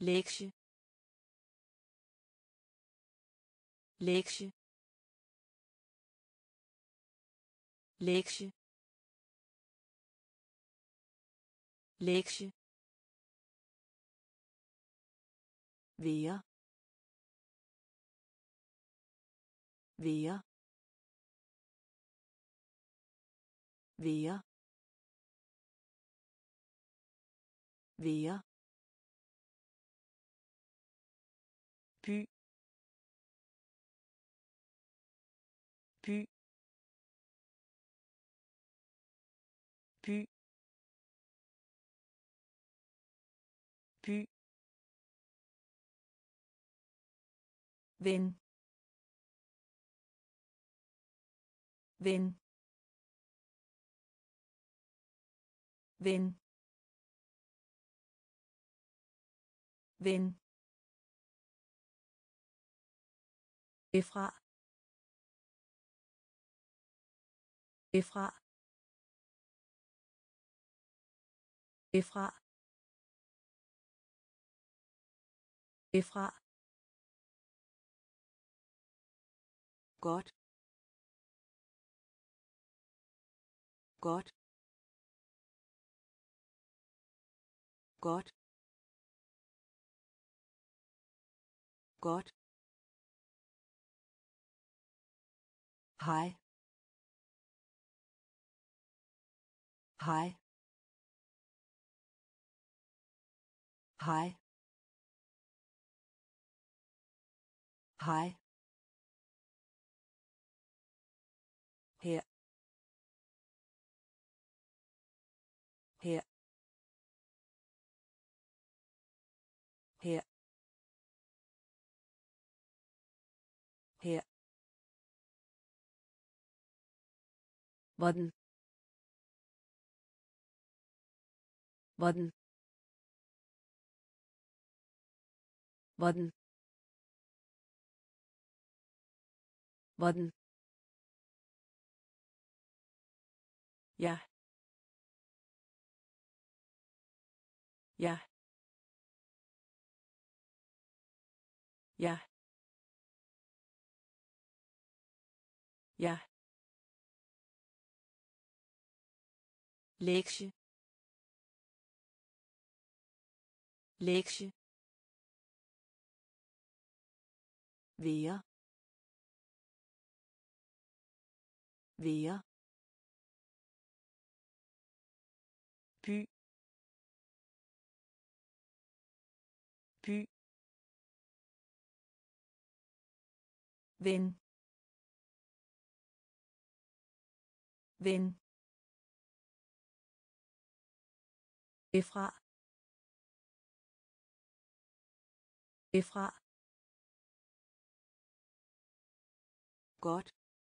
lektie lektie lektie lektie være være være være by by by by ven ven ven ven efra efra efra efra godt godt godt godt hej hej hej hej her her her her hvordan hvordan hvordan hvordan ja ja ja ja lektie lektie være være by by ven ven efra efra godt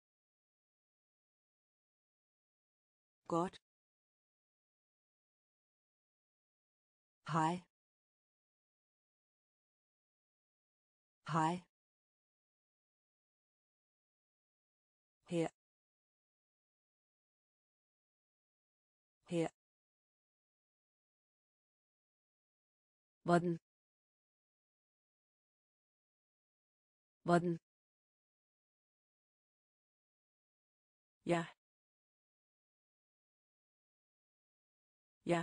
godt hej hej her her hvordan hvordan ja ja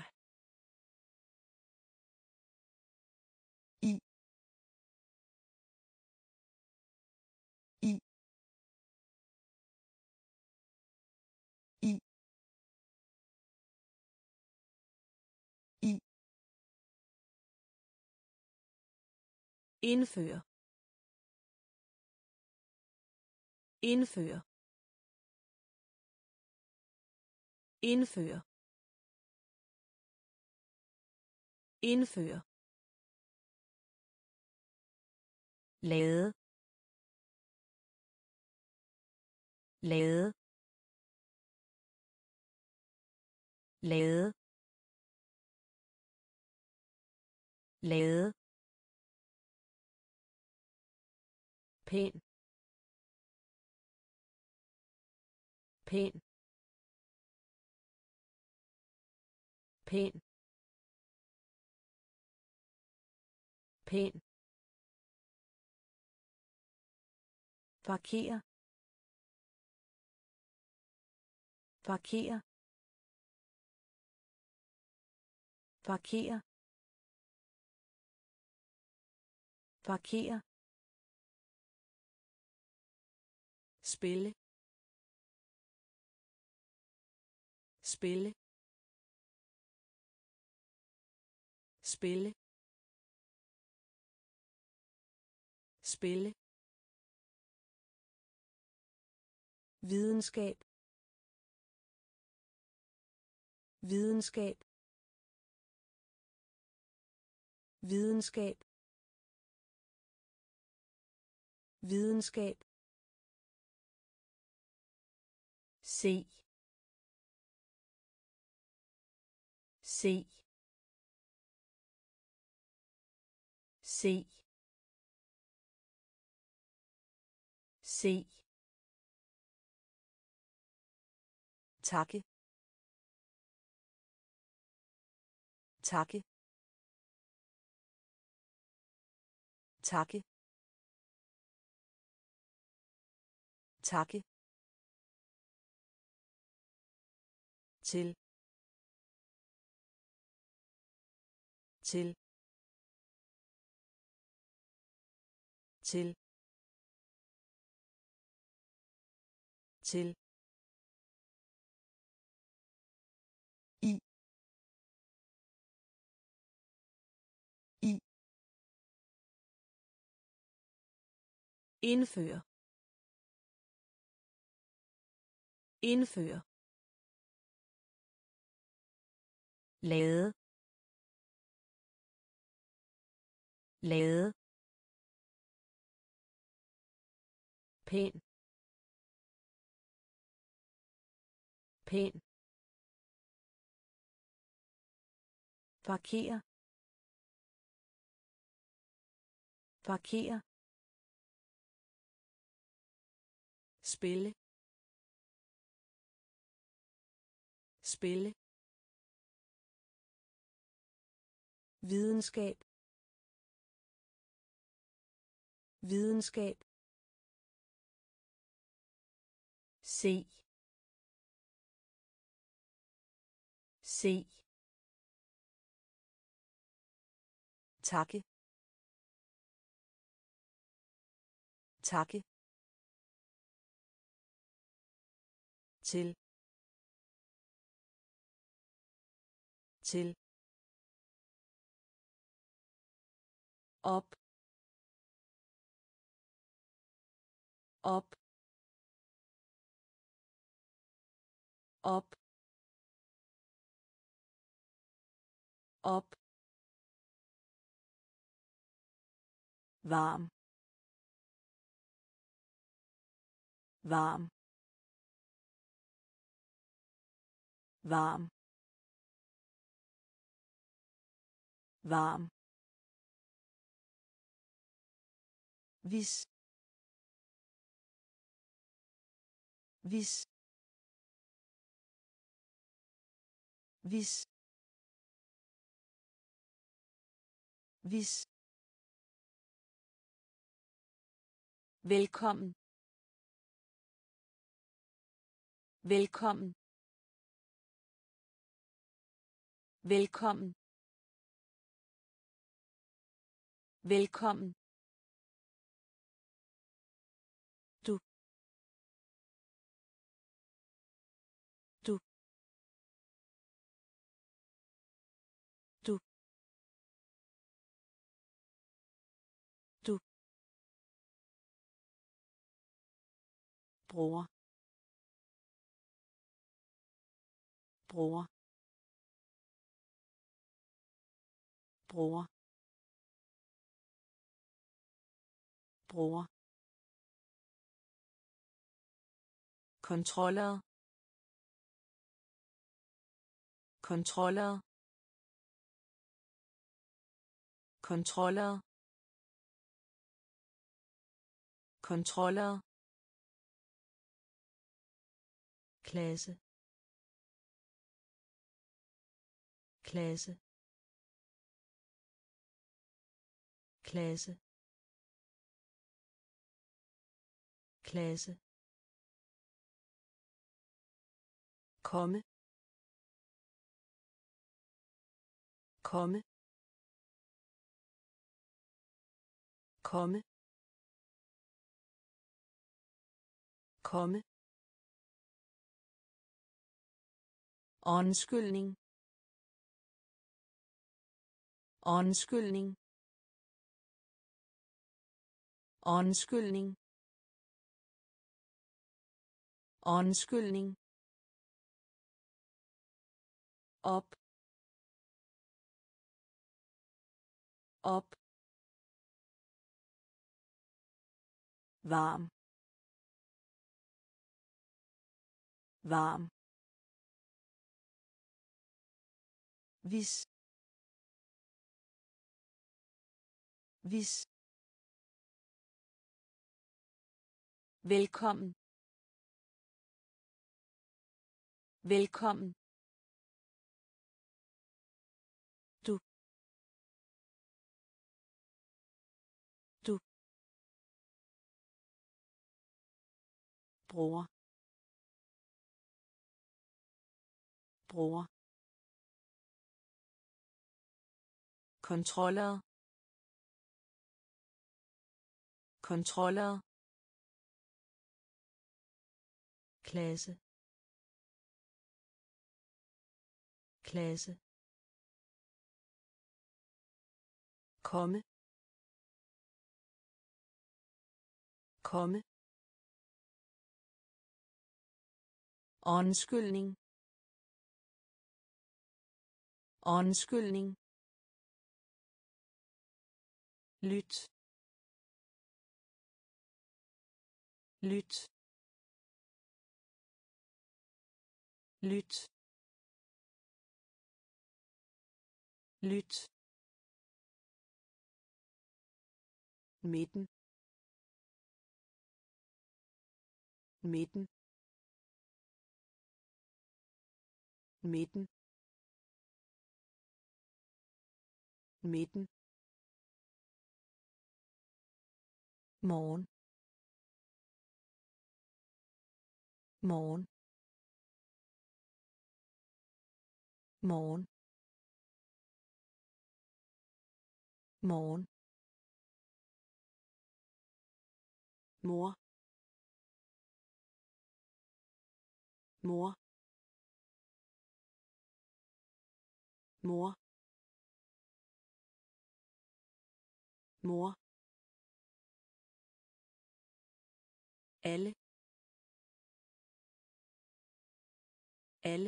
i i i i indføre indføre indføre indføre lade lade lade lade pæn pæn pæn pæn, parkér, parkér, parkér, parkér, spille, spille, spille, spille, videnskab, videnskab, videnskab, videnskab, se, se, se, se, takke, takke, takke, takke, til, til, til, til, i, i, indføre, indføre, lade, lade, pæn, pæn, parkér, parkér, spille, spille, videnskab, videnskab, se, se, takke, takke, til, til, op, op, op, op, varm, varm, varm, varm, hvis, hvis, hvis, hvis, velkommen, velkommen, velkommen, velkommen, du, du, du, du, bror, bror, bror, bror, kontroller, kontroller, kontroller, kontroller, klasse, klasse, klasse, klasse, komme, komme, komme, komme, undskyldning, undskyldning, undskyldning, undskyldning, op, op, varm, varm, vis, vis, velkommen, velkommen, du, du, bror, bror, kontroller, kontroller, klasse, klasse, komme, komme, undskyldning, undskyldning, lyt, lyt, lyt, lyt, midten, midten, midten, midten, morgen, morgen, morgen, morgen, mor, mor, mor, mor, alle, alle,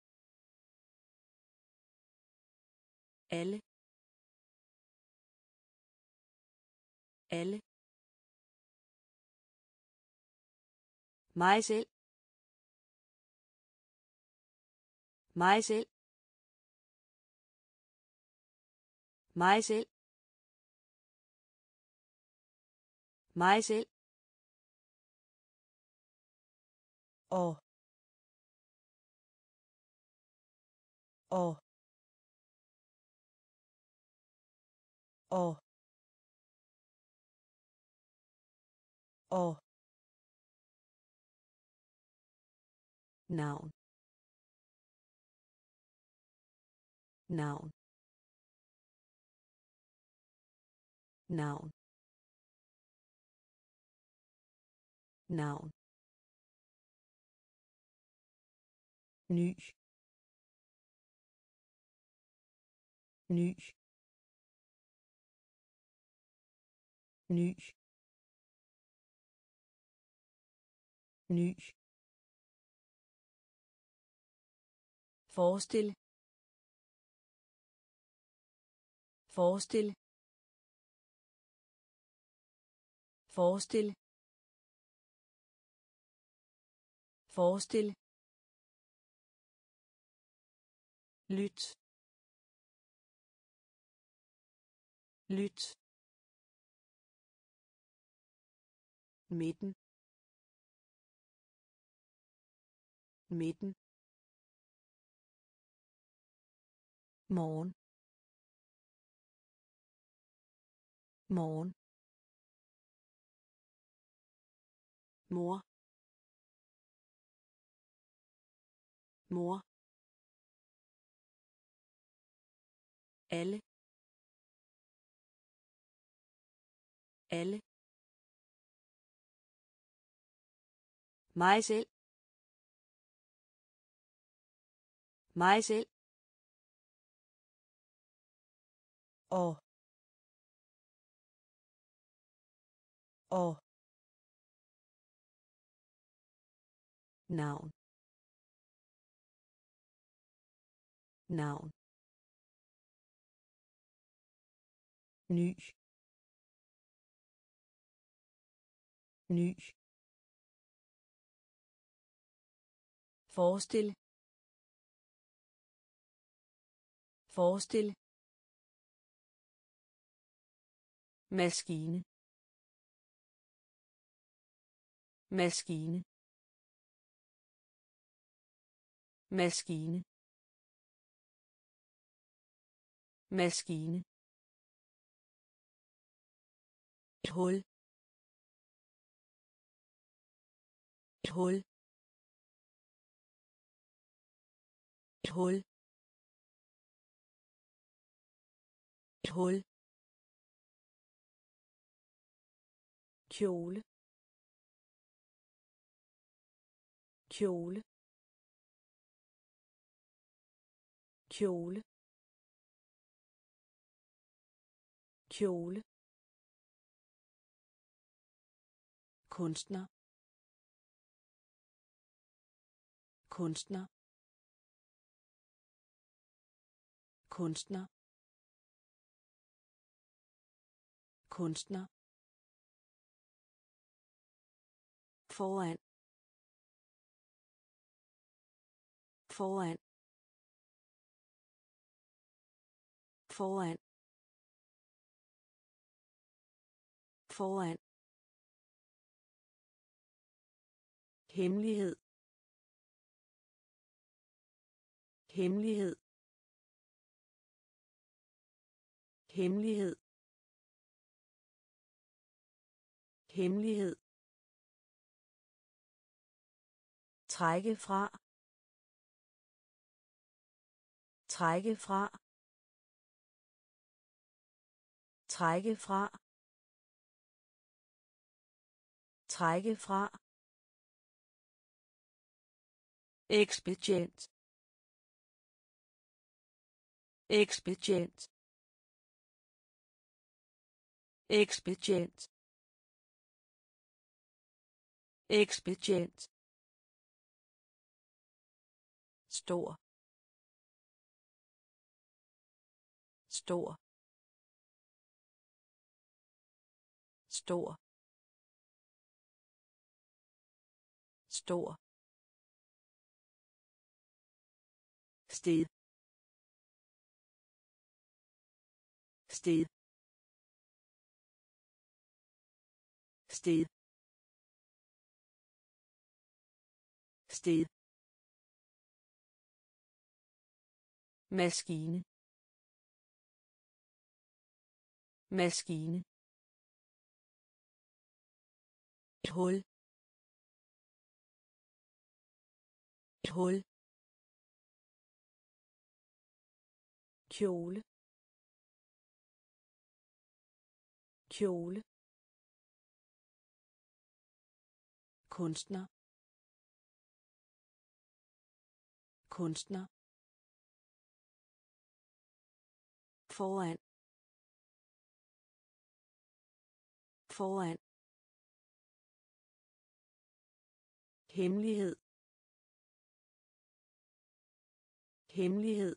alle, alle, mig selv, mig selv, mig selv, mig selv, og, og, og, og, navn, navn, navn, navn, ny, ny, ny, ny, forestil, forestil, forestil, forestil, lyt, lyt, midten, midten, morgen, morgen, mor, mor, alle, alle, mig selv, mig selv, og navn, navn, ny, ny, forestil, forestil, maskine, maskine, maskine, maskine, et hul, et hul, et hul, et hul, kjole, kjole, kjole, kjole, kunstner, kunstner, kunstner, kunstner, foran, foran, foran, foran, hemmelighed, hemmelighed, hemmelighed, hemmelighed, trække fra, trække fra, trække fra, trække fra, ekspedient, ekspedient, ekspedient, ekspedient, stor, stor, stor, stor, sted, sted, sted, sted, maskine, maskine, et hul, et hul, kjole, kjole, kunstner, kunstner, foran, foran, hemmelighed, hemmelighed,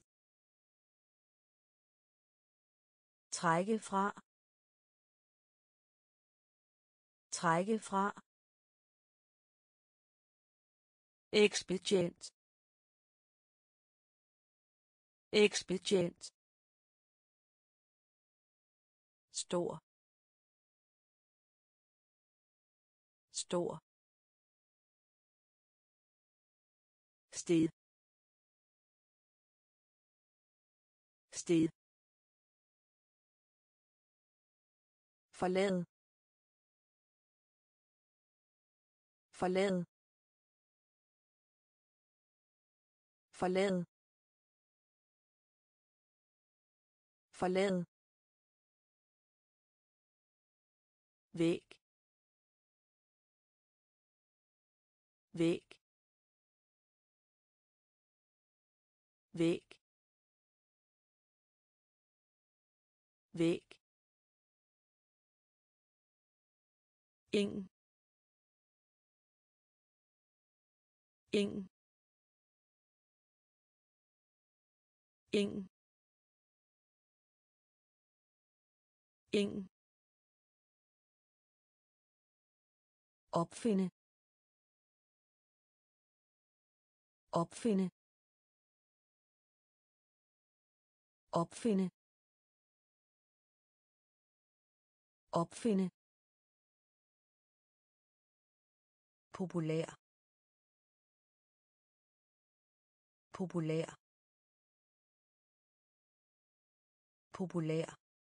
trække fra, trække fra, ekspedient, ekspedient, stor, stor, sted, sted, forlade forlade forlade forlade væg væg væg væg ing ing ing ing opfinde opfinde opfinde opfinde populær populær populær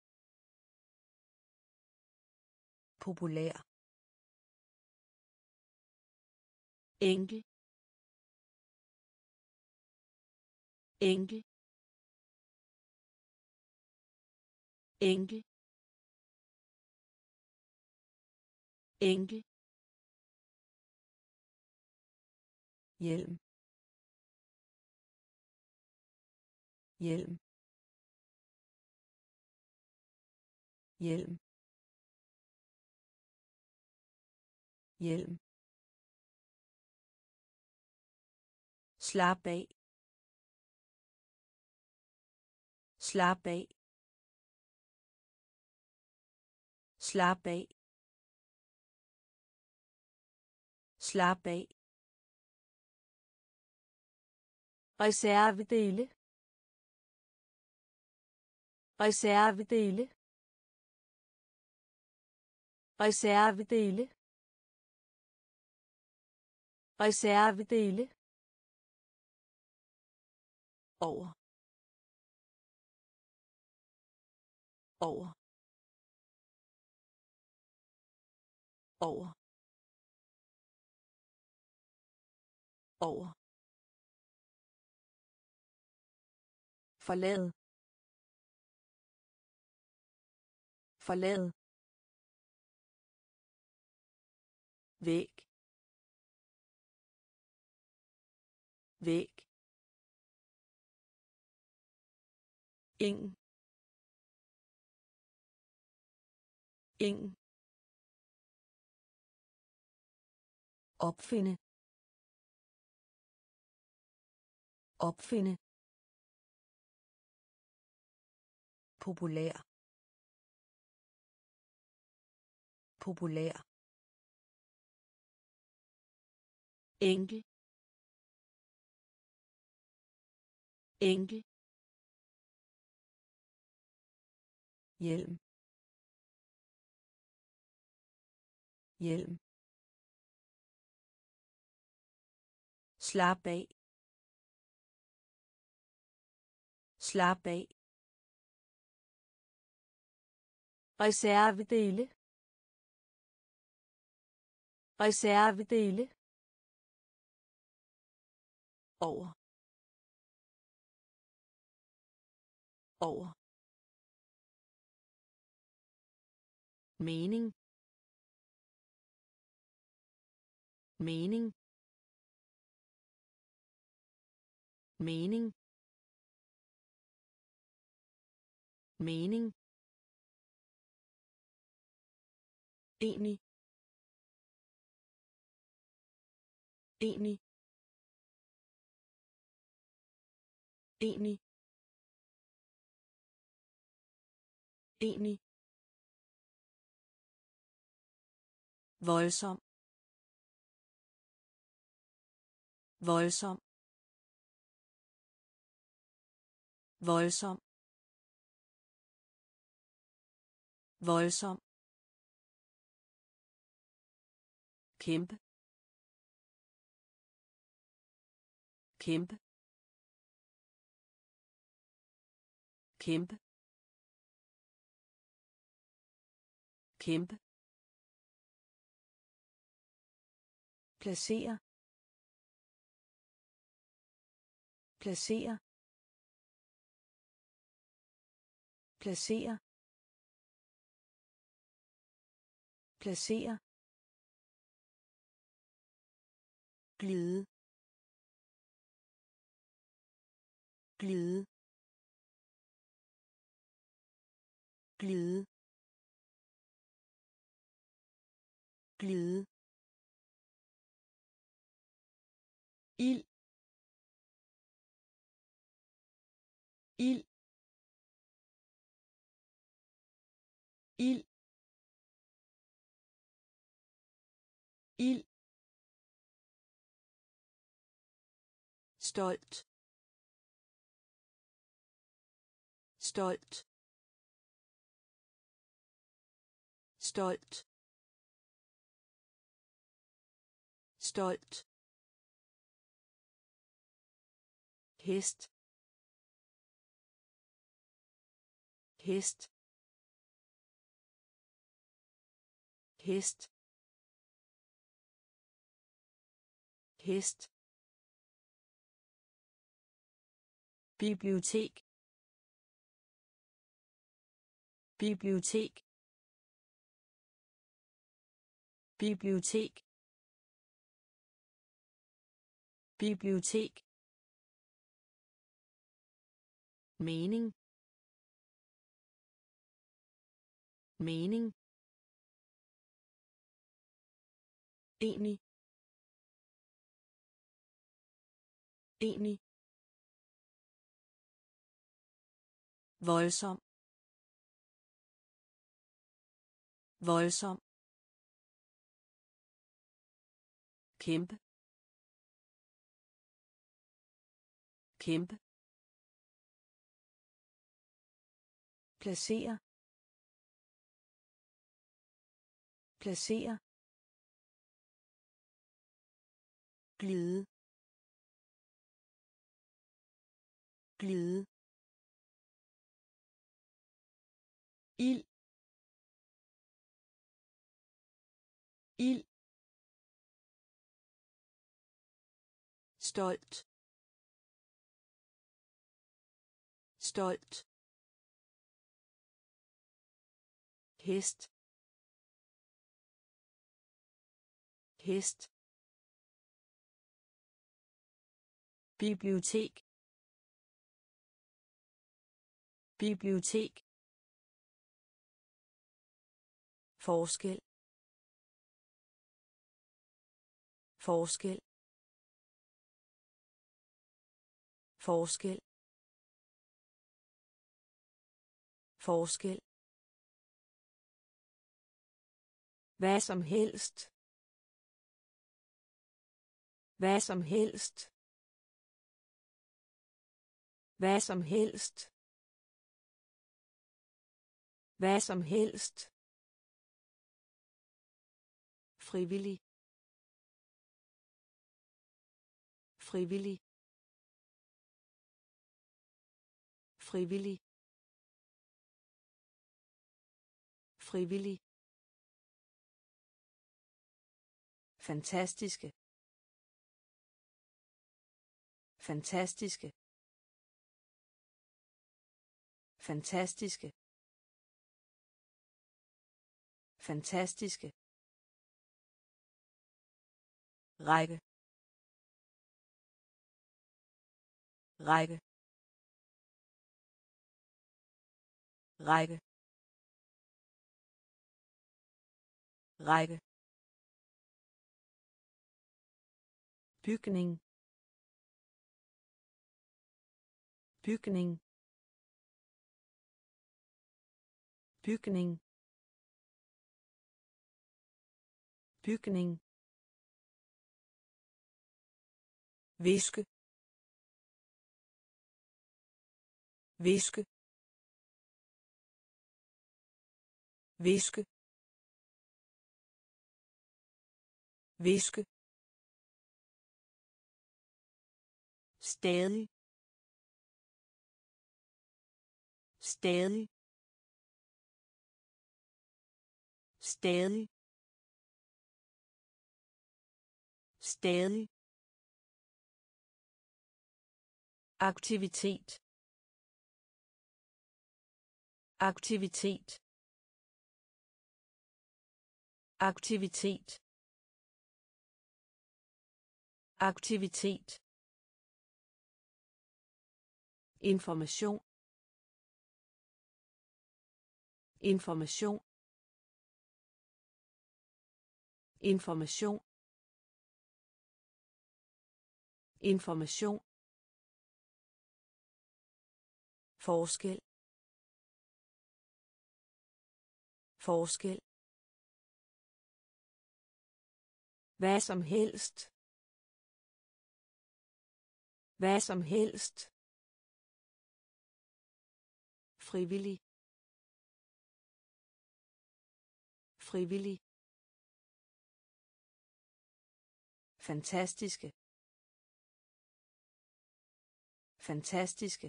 populær enkel enkel enkel enkel hjelm hjelm hjelm hjelm slap af slap af slap af slap af reservedele reservedele reservedele reservedele over over over over forlade forlade væg væg ing ing opfinde opfinde populær populær enkel enkel hjelm hjelm slap af slap af reservedele reservedele over over mening mening mening mening enig enig enig enig voldsom voldsom voldsom voldsom kæmpe kæmpe kæmpe kæmpe, placere, placere, placere, placere, glide, glide, glide, glide, ild, ild, ild, ild, stolt, stolt, stolt, stolt, hest, hest, hest, hest, bibliotek, bibliotek, bibliotek, bibliotek, mening, mening, enig, enig, voldsom, voldsom, kæmpe, kæmpe, placere, placere, glide, glide, ild, ild, stolt, stolt, hest, hest, bibliotek, bibliotek, forskel, forskel, forskel, forskel, hvad som helst, hvad som helst, hvad som helst, hvad som helst, frivillig, frivillig, frivillig, frivillig, fantastiske, fantastiske, fantastiske, fantastiske, række, række, række, række, bygning, bygning, bygning, bygning, viske, viske, viske, viske, stadig, stadig, stadig, stadig, aktivitet, aktivitet, aktivitet, aktivitet, information, information, information, information, forskel, forskel, hvad som helst, hvad som helst, frivillig, frivillig, fantastiske, fantastiske,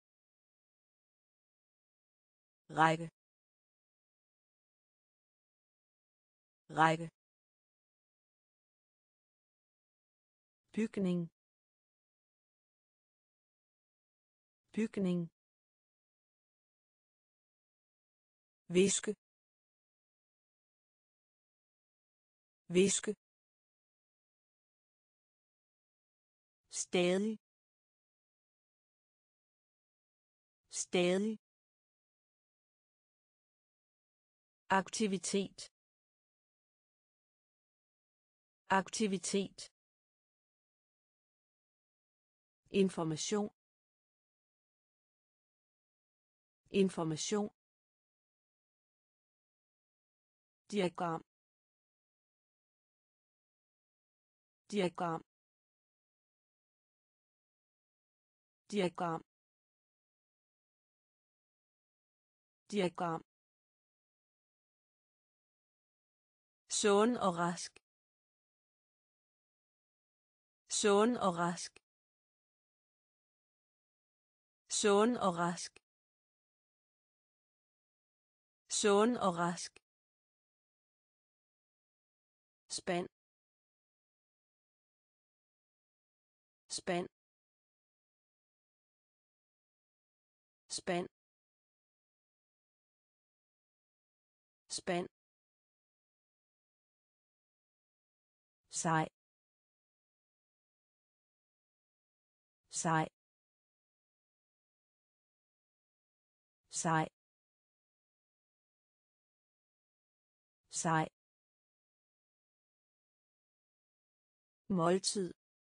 række, række, bygning, bygning, viske, viske, stadig, stadig, aktivitet, aktivitet, information, information, diagram, diagram, diagram, diagram, sund og rask, sund og rask, sund og rask, sund og rask, spand, spand, spand, spand, sej, sej, sej, sej, måltid,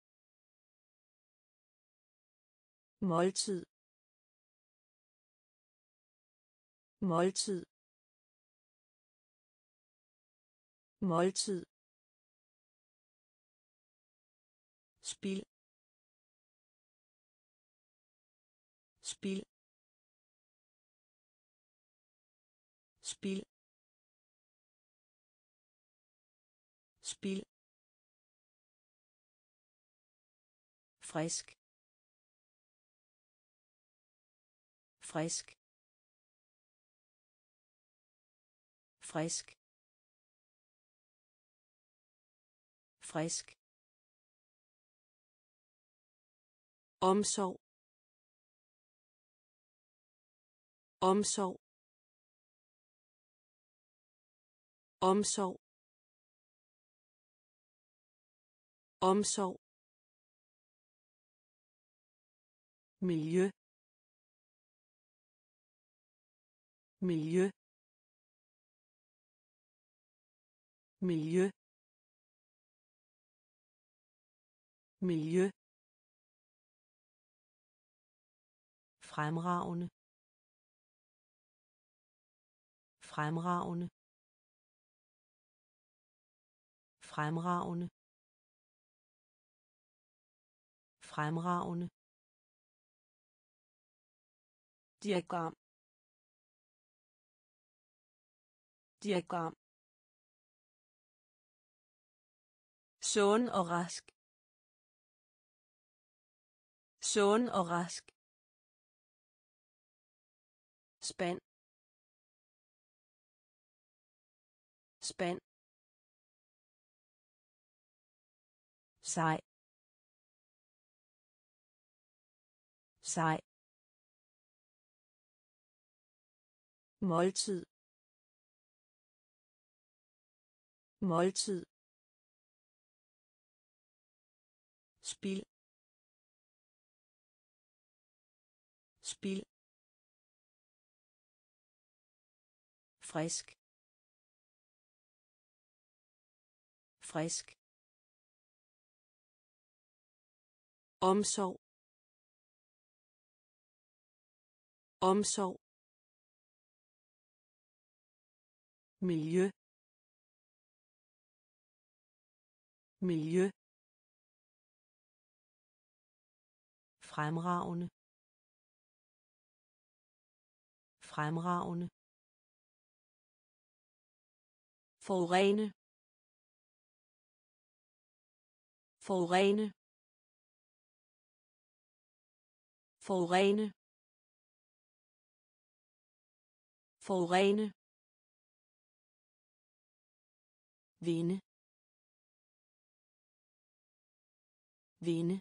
måltid, måltid, måltid, spil, spil, spil, spil, frisk, frisk, frisk, frisk, omsorg, omsorg, omsorg, omsorg, miljø, miljø, miljø, miljø, fremragende, fremragende, fremragende, fremragende, diagram, diagram, sund og rask, sund og rask, spand, spand, sej, sej, måltid, måltid, spild, spild, frisk, frisk, omsorg, omsorg, miljø, miljø, fremragende, fremragende, forurene, forurene, forurene, forurene, vinde, vinde,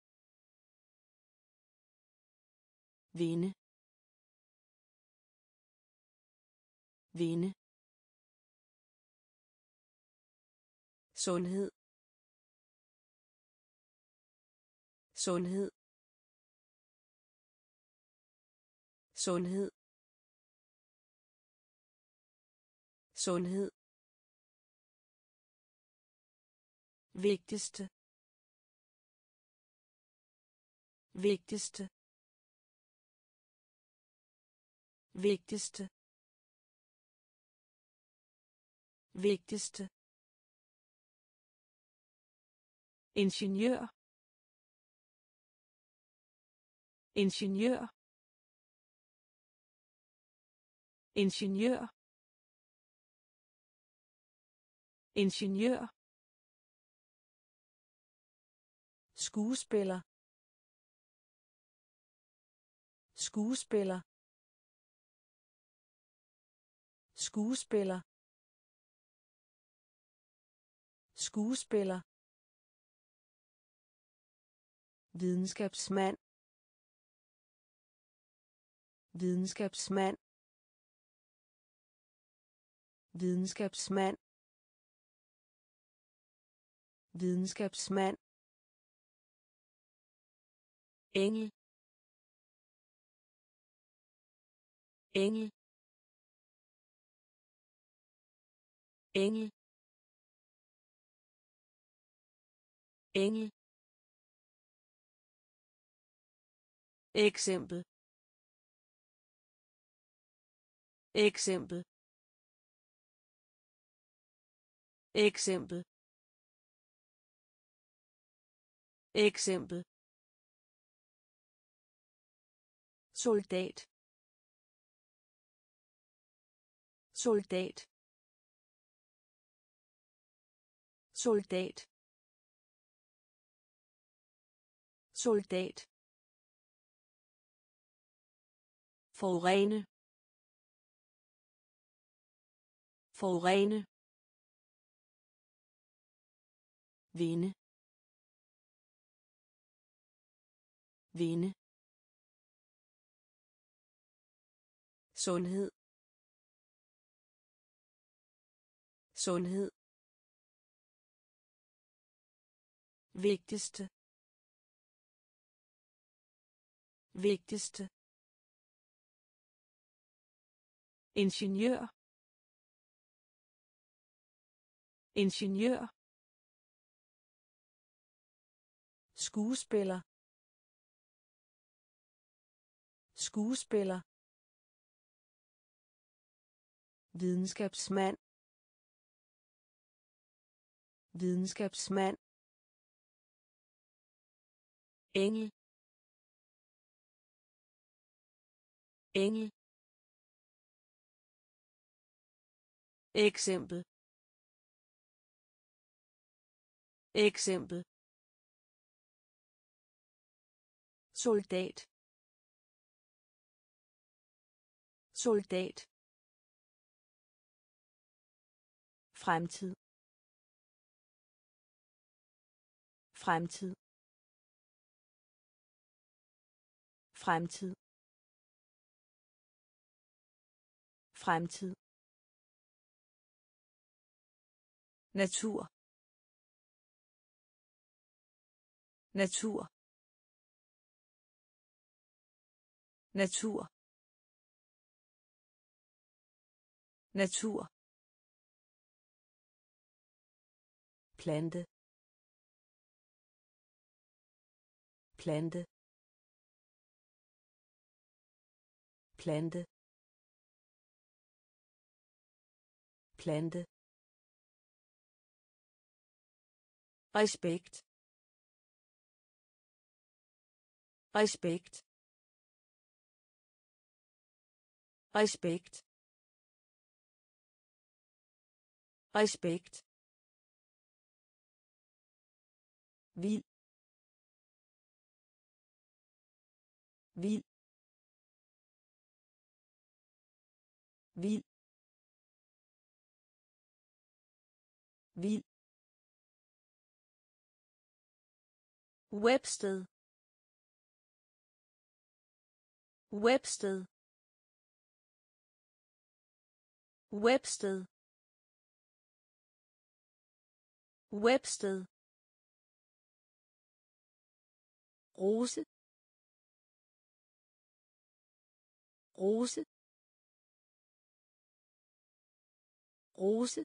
vinde, vinde, sundhed, sundhed, sundhed, sundhed, vigtigste, vigtigste, vigtigste, vigtigste, ingeniør, ingeniør, ingeniør, ingeniør, skuespiller, skuespiller, skuespiller, skuespiller, videnskabsmand, videnskabsmand, videnskabsmand, videnskabsmand, engel, engel, engel, engel, eksempel, eksempel, eksempel, eksempel, soldat, soldat, soldat, soldat, forurene, forurene, vinde, vinde, sundhed, sundhed, vigtigste, vigtigste, ingeniør, ingeniør, skuespiller, skuespiller, videnskabsmand, videnskabsmand, engel, engel, eksempel, eksempel, soldat, soldat, Fremtid. Fremtid. Fremtid. Fremtid. Natur. Natur. Natur. Natur. Plante. Plante. Plante. Plante. Respekt. Respekt. Respekt. Respekt. Vild. Vild. Vild. Vild. Websted. Websted. Websted. Websted. Rose. Rose. Rose.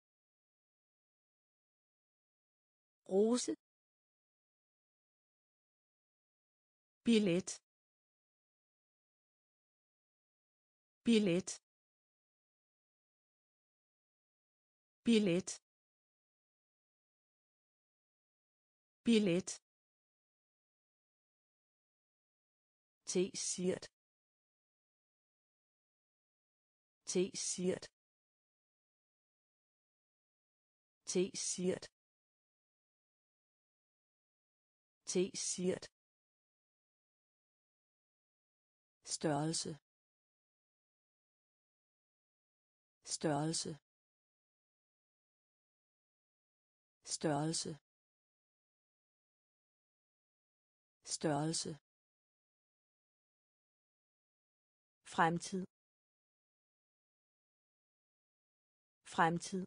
Rose. Billet. Billet. Billet. Billet. T-shirt. T-shirt. T-shirt. T-shirt. Størrelse. Størrelse. Størrelse. Størrelse. Fremtid. Fremtid.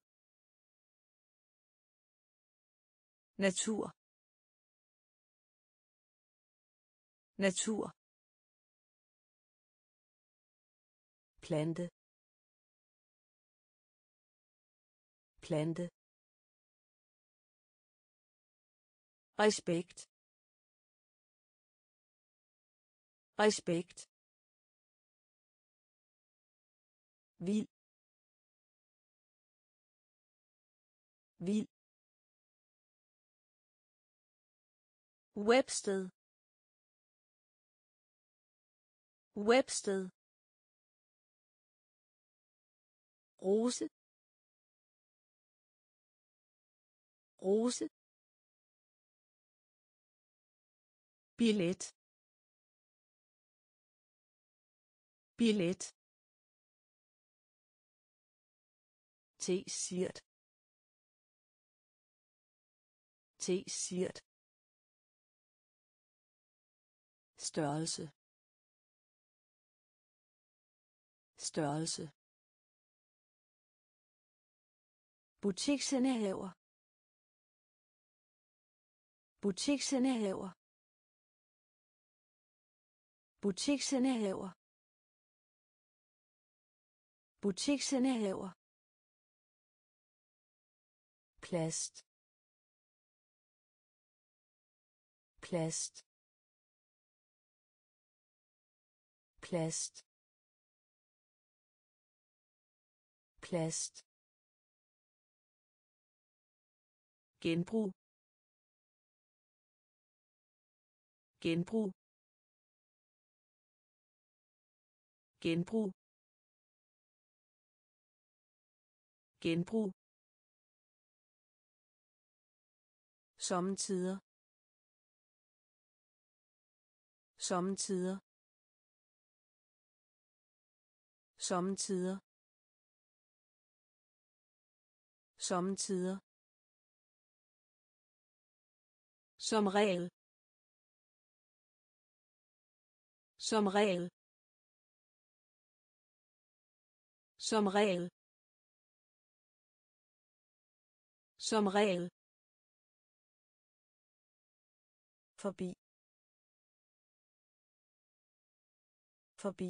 Natur. Natur. Plante. Plante. Respekt. Respekt. Vild. Vild. Websted. Websted. Rose. Rose. Billet. Billet. T-shirt. T-shirt. Størrelse. Størrelse. Butiksindehaver. Butiksindehaver. Butiksindehaver. Butiksindehaver. Plast. Plast. Plast. Plast. Genbrug. Genbrug. Genbrug. Genbrug. Sommetider. Sommetider. Sommetider. sommetider, som regel, som regel, som regel, som regel, forbi, forbi,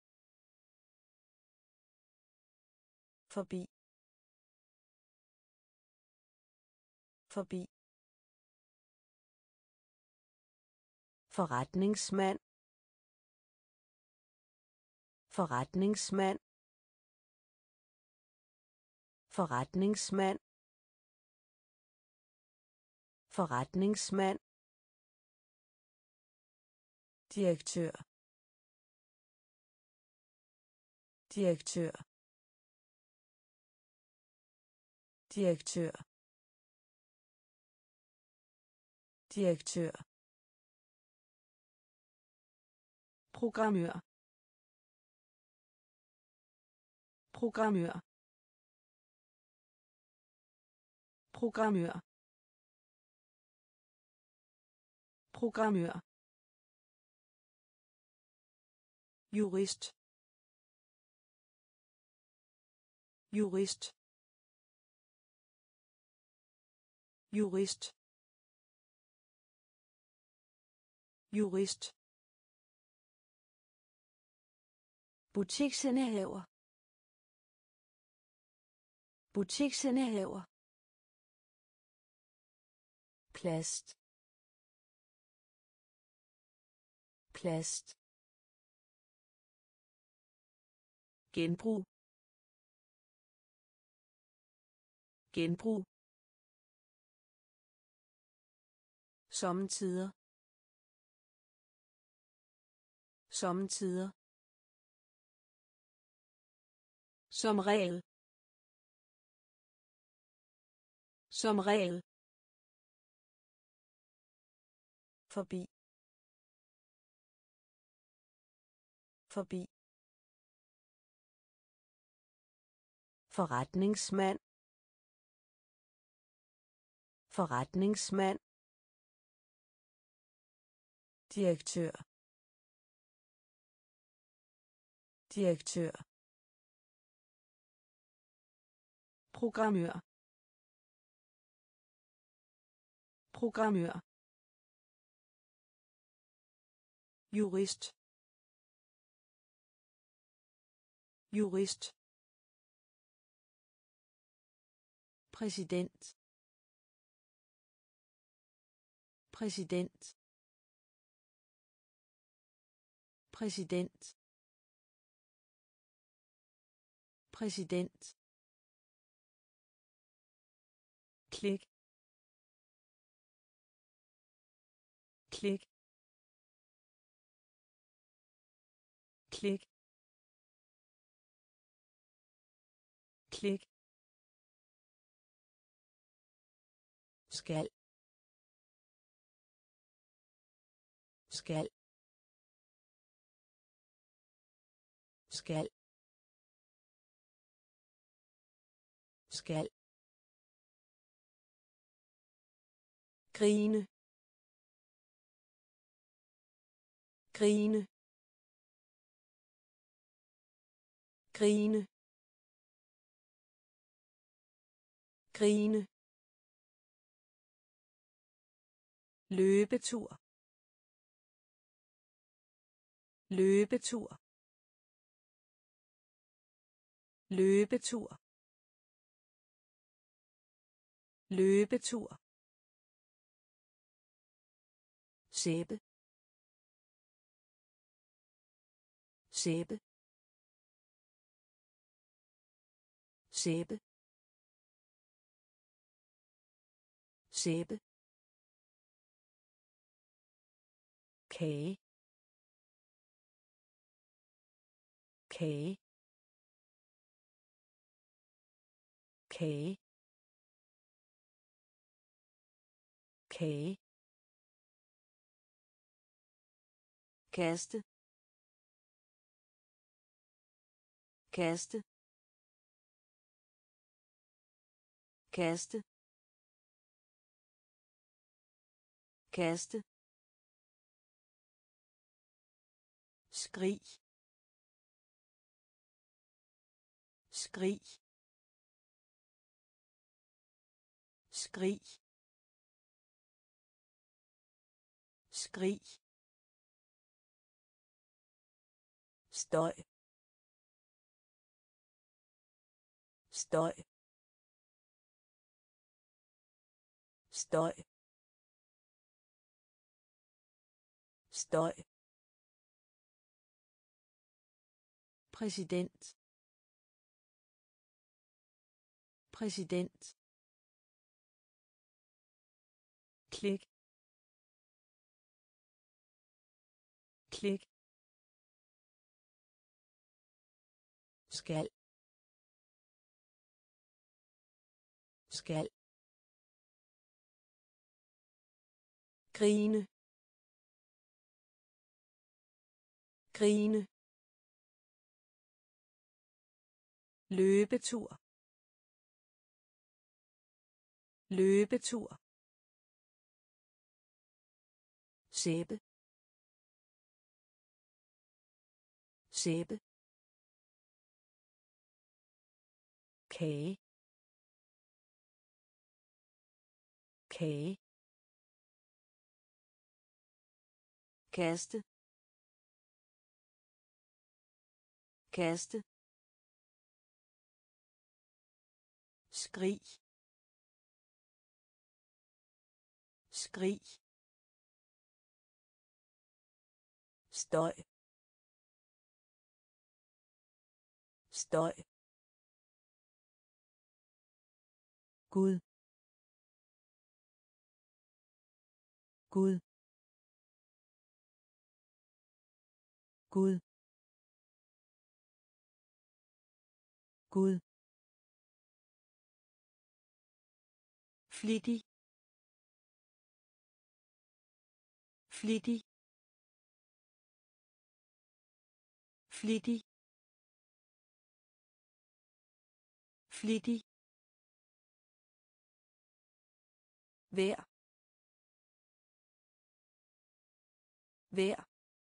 forbi, forbi, forretningsmand, forretningsmand, forretningsmand, forretningsmand, direktør, direktør, direktør, direktør, programmør, programmør, programmør, programmør, jurist, jurist, jurist, jurist, butiksindehaver, butiksindehaver, plast, plast, genbrug, genbrug, sommetider, sommetider, som regel, som regel, forbi, forbi, forretningsmand, forretningsmand, direktør, direktør, programmør, programmør, jurist, jurist, præsident, præsident, præsident, præsident, klik, klik, klik, klik, skal, skal, skal, skal, grine, grine, grine, grine, løbetur, løbetur, løbetur, løbetur, sæbe, sæbe, sæbe, sæbe, kage, kage, kage, kage, kaste, kaste, kaste, kaste, skrig, skrig, skrig, skrig, støj, støj, støj, støj, præsident, præsident, klik, klik, skal, skal, grine, grine, løbetur, løbetur, sæbe, sæbe, kage, kage, kaste, kaste, skrig, skrig, støj, støj, Gud, Gud, Gud, Gud, flittig, flittig, flittig, flittig, vær, vær,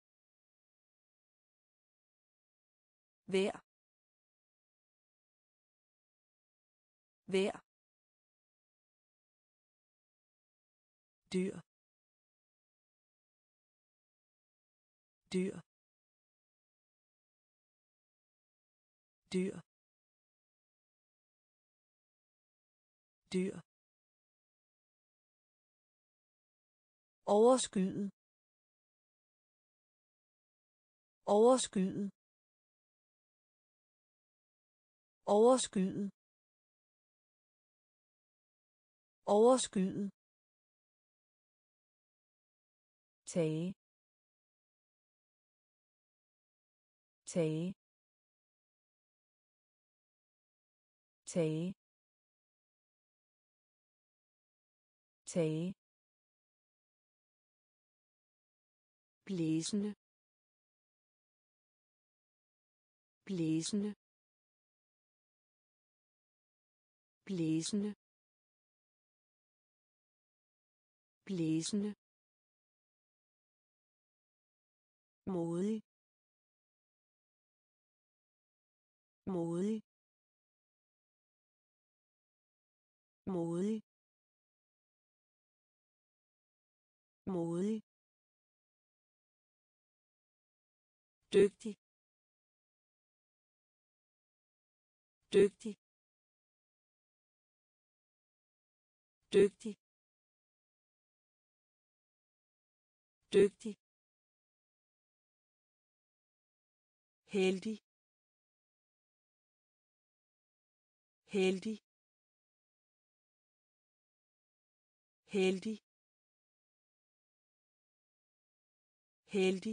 vær, vær, dyr, dyr, dyr, dyr, overskyet, overskyet, overskyet, overskyet, tage, tage, tage, tage, blæsende, blæsende, blæsende, blæsende, modig, modig, modig, modig, dygtig, dygtig, dygtig, dygtig, heldig, heldig, heldig, heldig,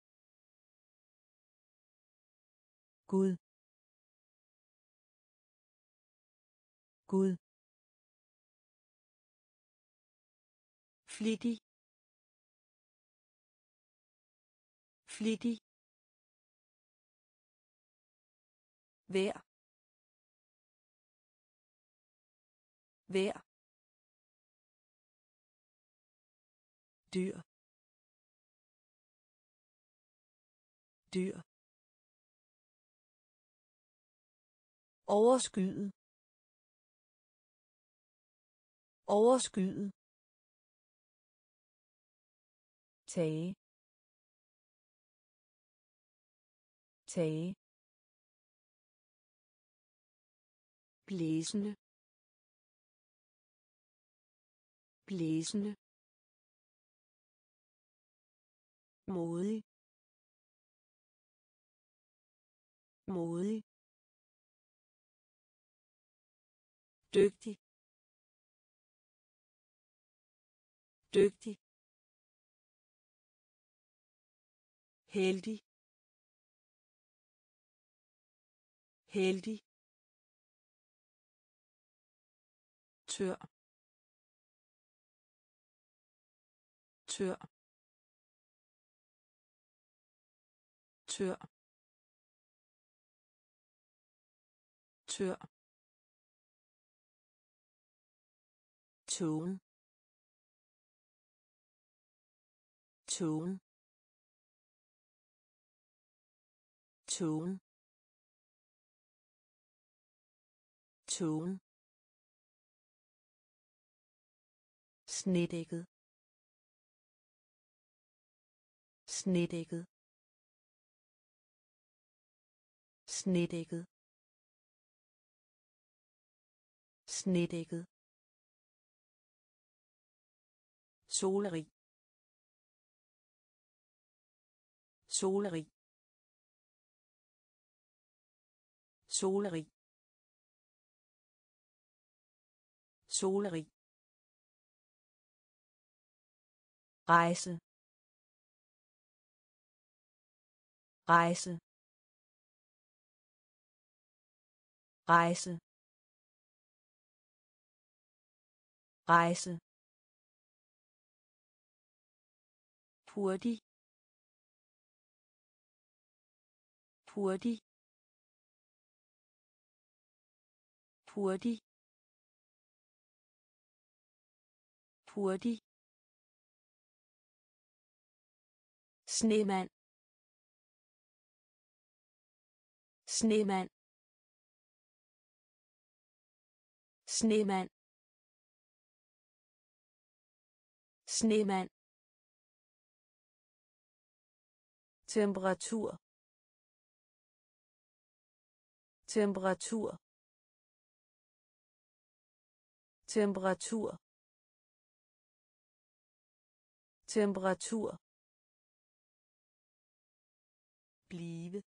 Gud, Gud, flittig, flittig, vær, vær, dyr, dyr, overskyet, overskyet, tage, tage, blæsende, blæsende, modig, modig, dygtig, dygtig, heldig, heldig, tør, tør, tør, tør, tone, tone, tone, tone, snedækket, snedækket, snedækket, snedækket, solerig, solerig, solerig, solerig, rejse, rejse, rejse, rejse, hurtig, hurtig, hurtig, hurtig, snemand, snemand, snemand, snemand, temperatur, temperatur, temperatur, temperatur, blive,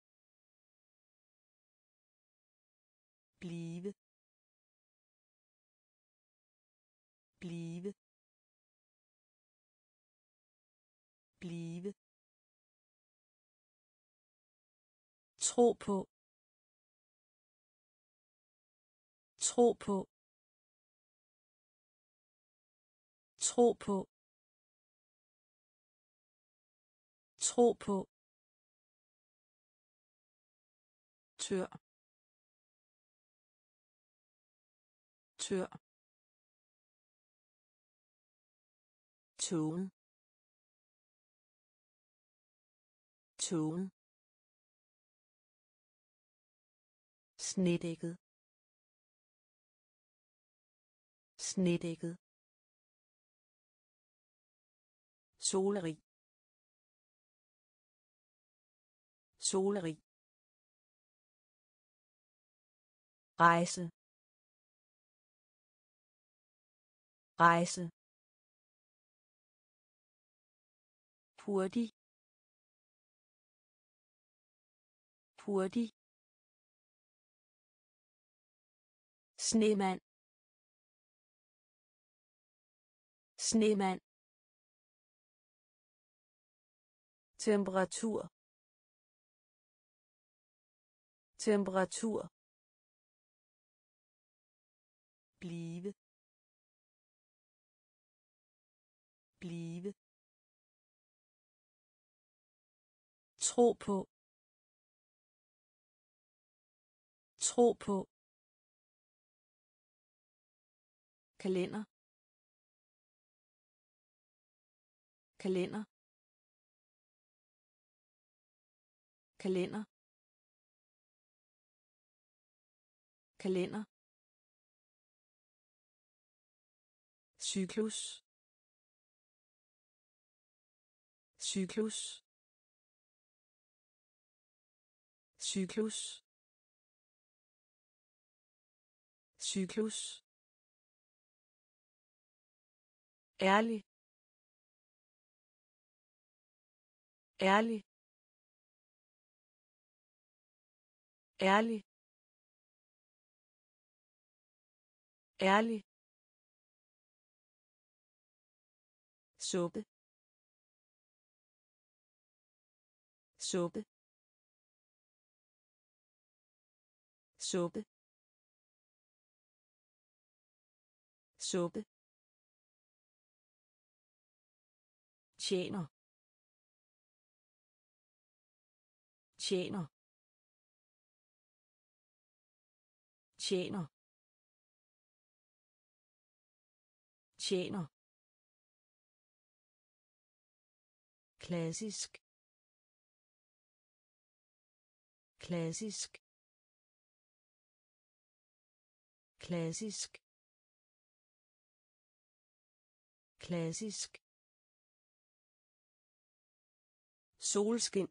blive, blive, blive, tro på, tro på, tro på, tro på, tør, tør, tone, tone, snedækket, snedækket, solerig, solerig, rejse, rejse, hurtig, hurtig, snemand, snemand, temperatur, temperatur, blive, blive, tro på, tro på, kalender, kalender, kalender, kalender, cyklus, cyklus, cyklus, cyklus, ærlig, ærlig, ærlig, ærlig, suppe, suppe, suppe, suppe, tjener, tjener, tjener, tjener, klassisk, klassisk, klassisk, klassisk, solskin,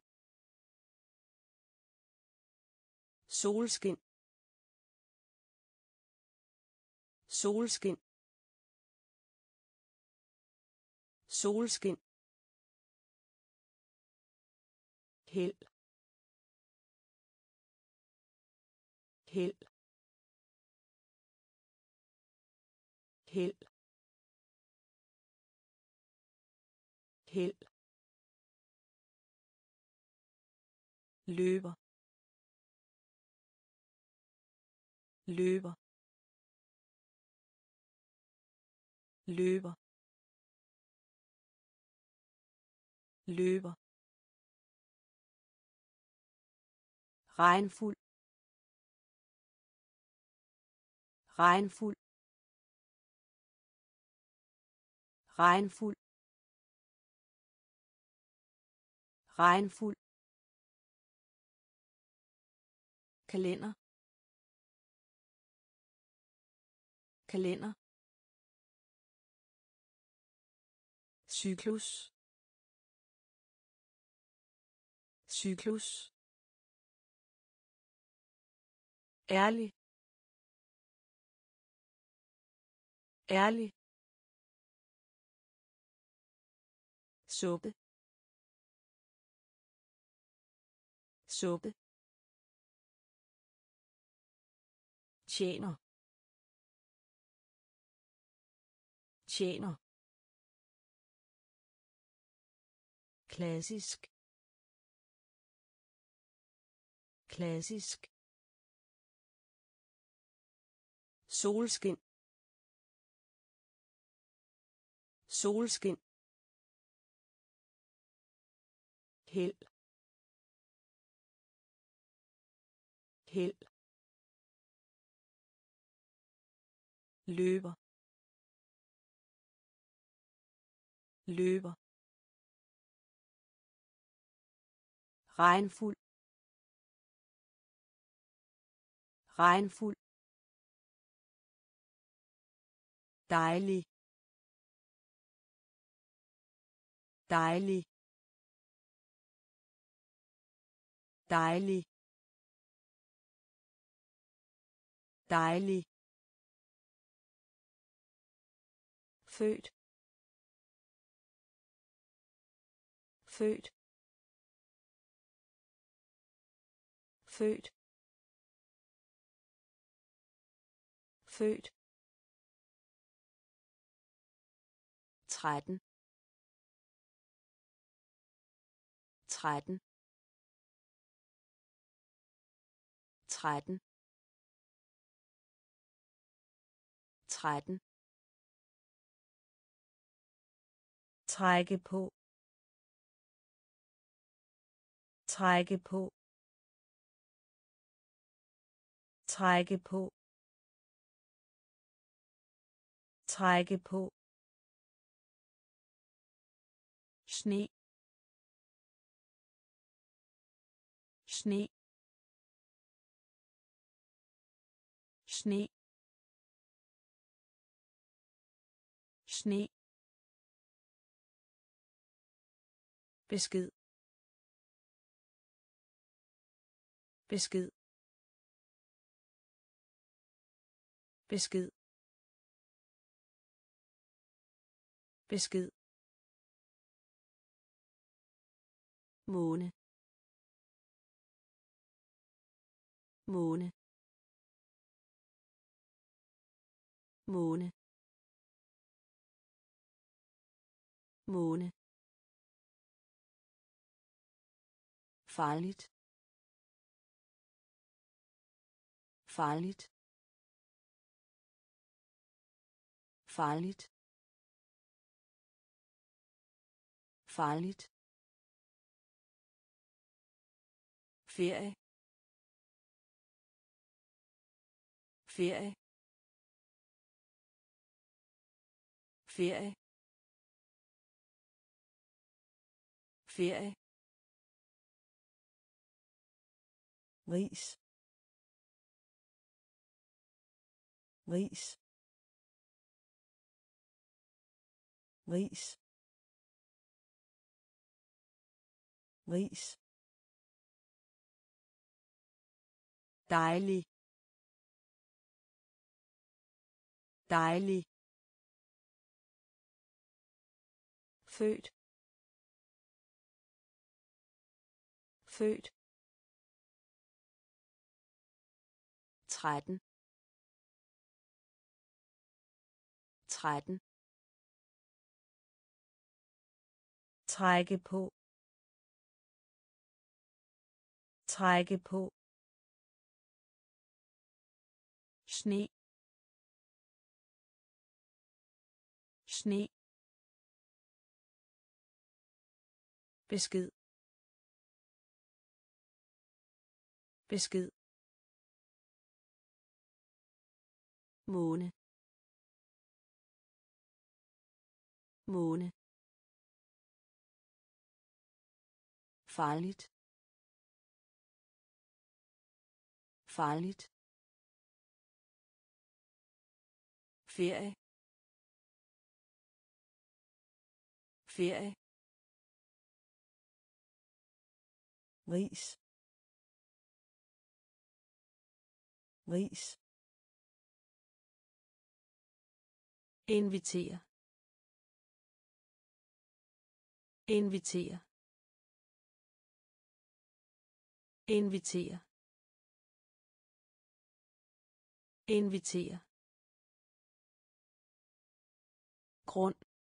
solskin, solskin, solskin, held, held, held, held, løber, løber, løber, løber, regnfuld, regnfuld, regnfuld, regnfuld, kalender, kalender, cyklus, cyklus, ærlig, ærlig, suppe, suppe, tjener, tjener, klassisk, klassisk, solskin, solskin, held, held, løber, løber, regnfuld, regnfuld, dejlig, dejlig, dejlig, dejlig, født, født, født, født, 13, 13, 13, 13, trække på, trække på, trække på, trække på, sne, sne, sne, sne, besked, besked, besked, besked, måne, måne, måne, måne, farligt, farligt, farligt, farligt, ferie, ferie, ferie, ferie, ris, ris, ris, ris, dejlig, dejlig, født, født, 13, 13, trække på, trække på, sne, sne, besked, besked, måne, måne, farligt, farligt, ferie, ferie, ris, ris, invitere, invitere, invitere, invitere, grund,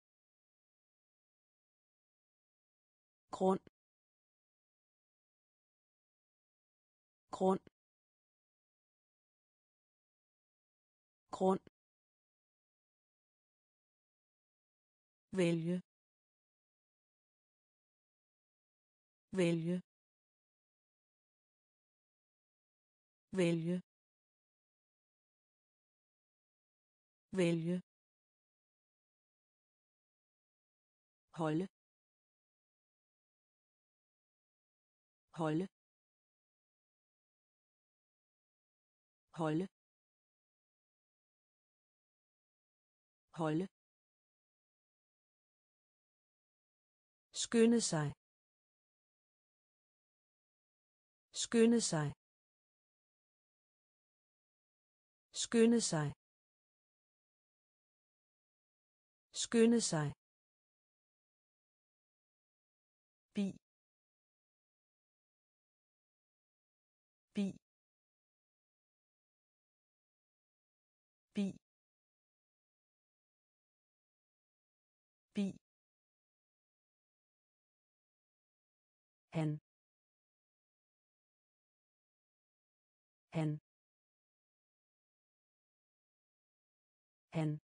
grund, grund, grund, vælge, vælge, vælge, vælge, holde, holde, holde, holde, skynde sig, skynde sig, skynde sig, skynde sig, bi, bi, bi, bi, han, han, han,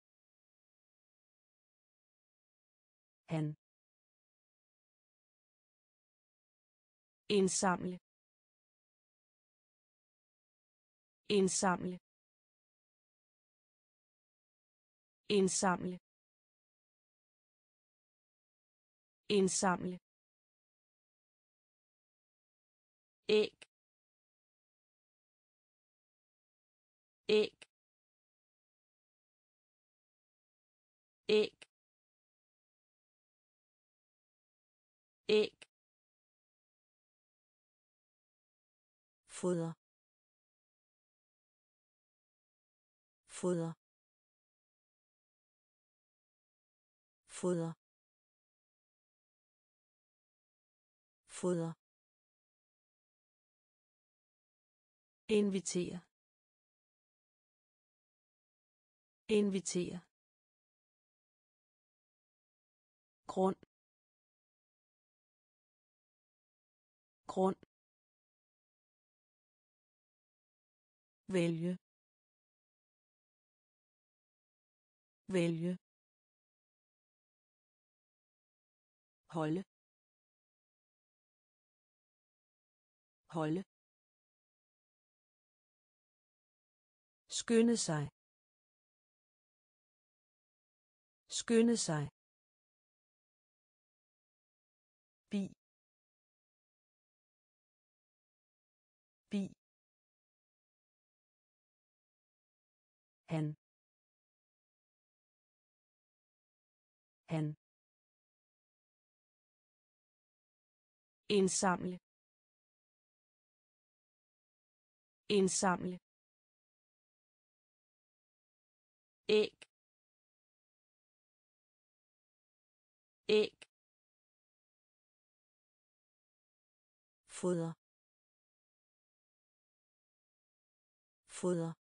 han, indsamle, indsamle, indsamle indsamle æg æg æg æg foder foder foder foder invitere invitere grund grund vælge vælge holde holde skynde sig skynde sig bi bi han han indsamle indsamle æg æg foder foder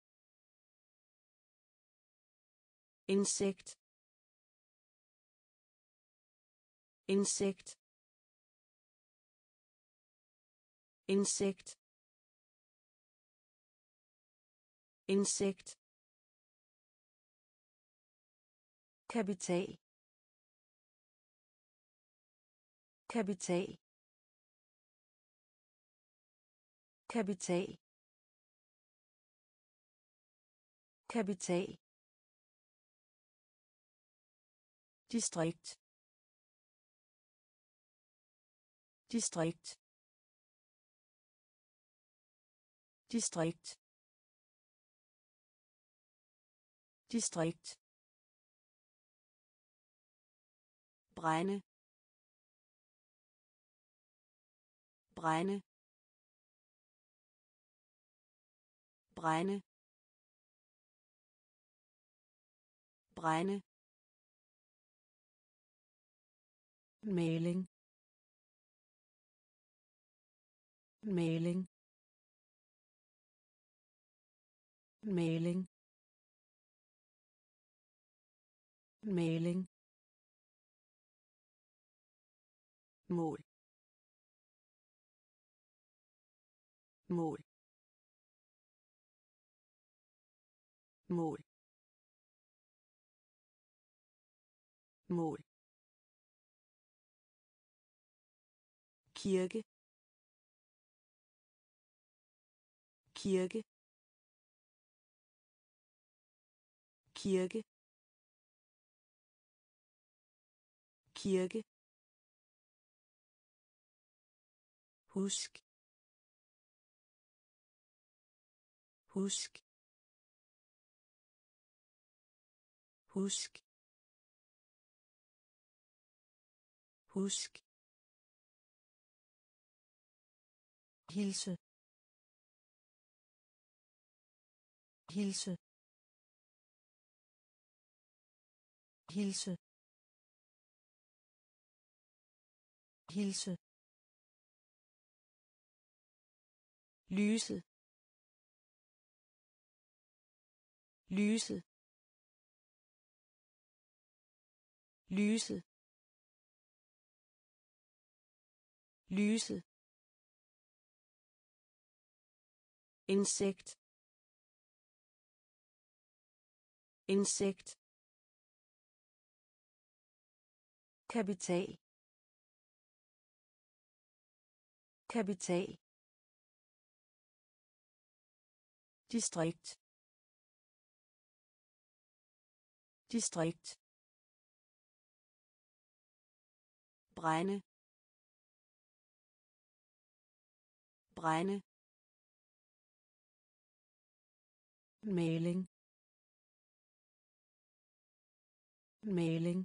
insekt insekt insekt insekt kapital kapital kapital kapital distrikt distrikt distrikt distrikt brænde brænde brænde brænde mailing mailing mailing mailing mål mål mål mål kirke kirke kirke kirke husk husk husk husk hilse hilse hilse hilse lyse lyse lyse lyse insekt insekt kapital kapital distrikt distrikt, brænde, brænde, maling, maling,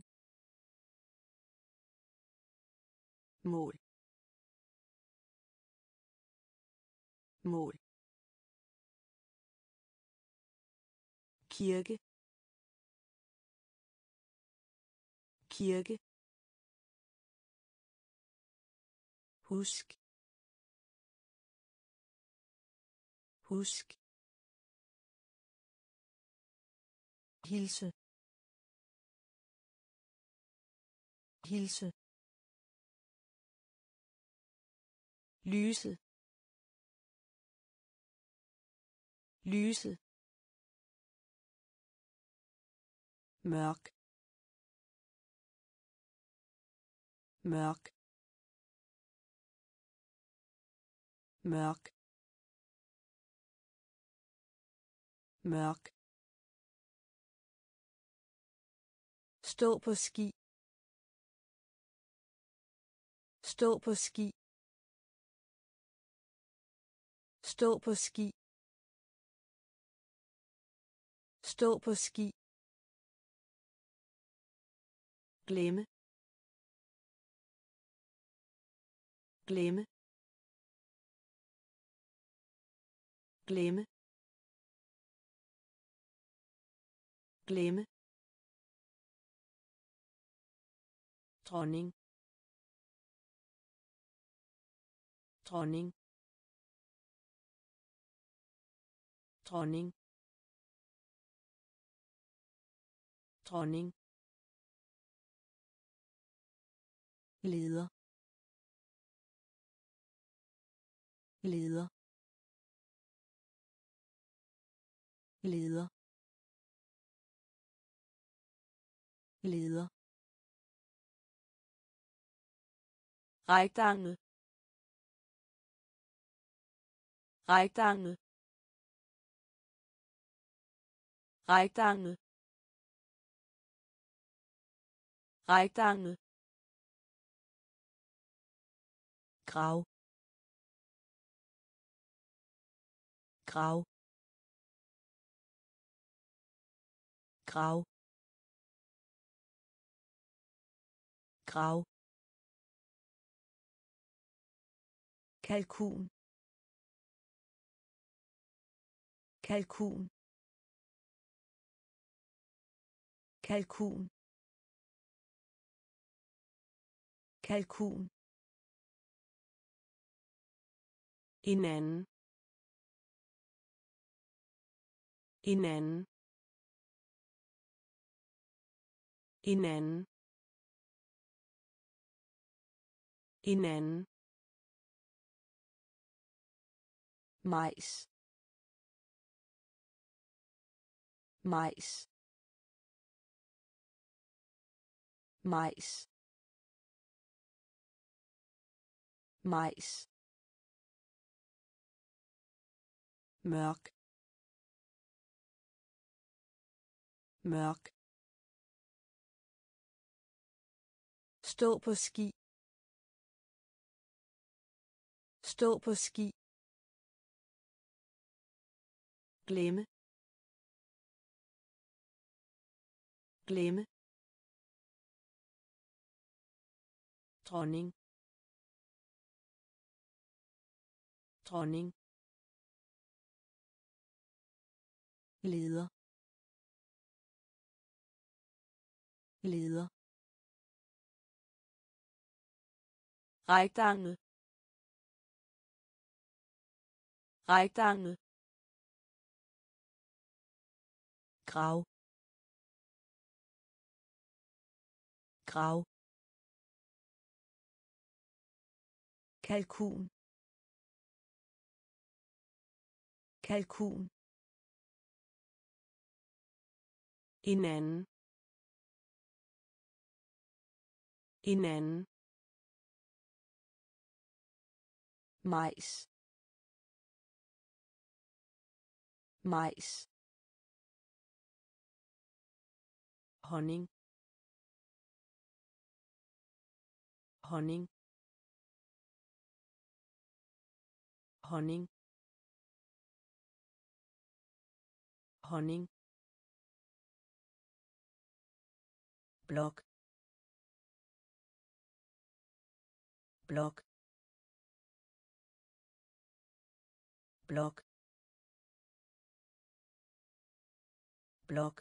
mål, mål, kirke, kirke, husk, husk, hilse, hilse, lyse, lyse, mørk, mørk, mørk, mørk, stå på ski, stå på ski, stå på ski, stå på ski, glemme, glemme, glemme, glemme, dronning, dronning, dronning, dronning, leder, leder, leder, leder, rektangel, rektangel, rektangel, rektangel, grav, grav, grav, grav, kalkun, kalkun, kalkun, kalkun, hinanden, hinanden, hinanden, hinanden, majs, majs, majs, majs, mørk, mørk, stå på ski, stå på ski, glemme, glemme, dronning, dronning, leder, leder, rektangel, rektangel, grav, grav, kalkun, kalkun, hinanden, hinanden, majs, majs, honning, honning, honning, honning, blok, blok, blok, blok,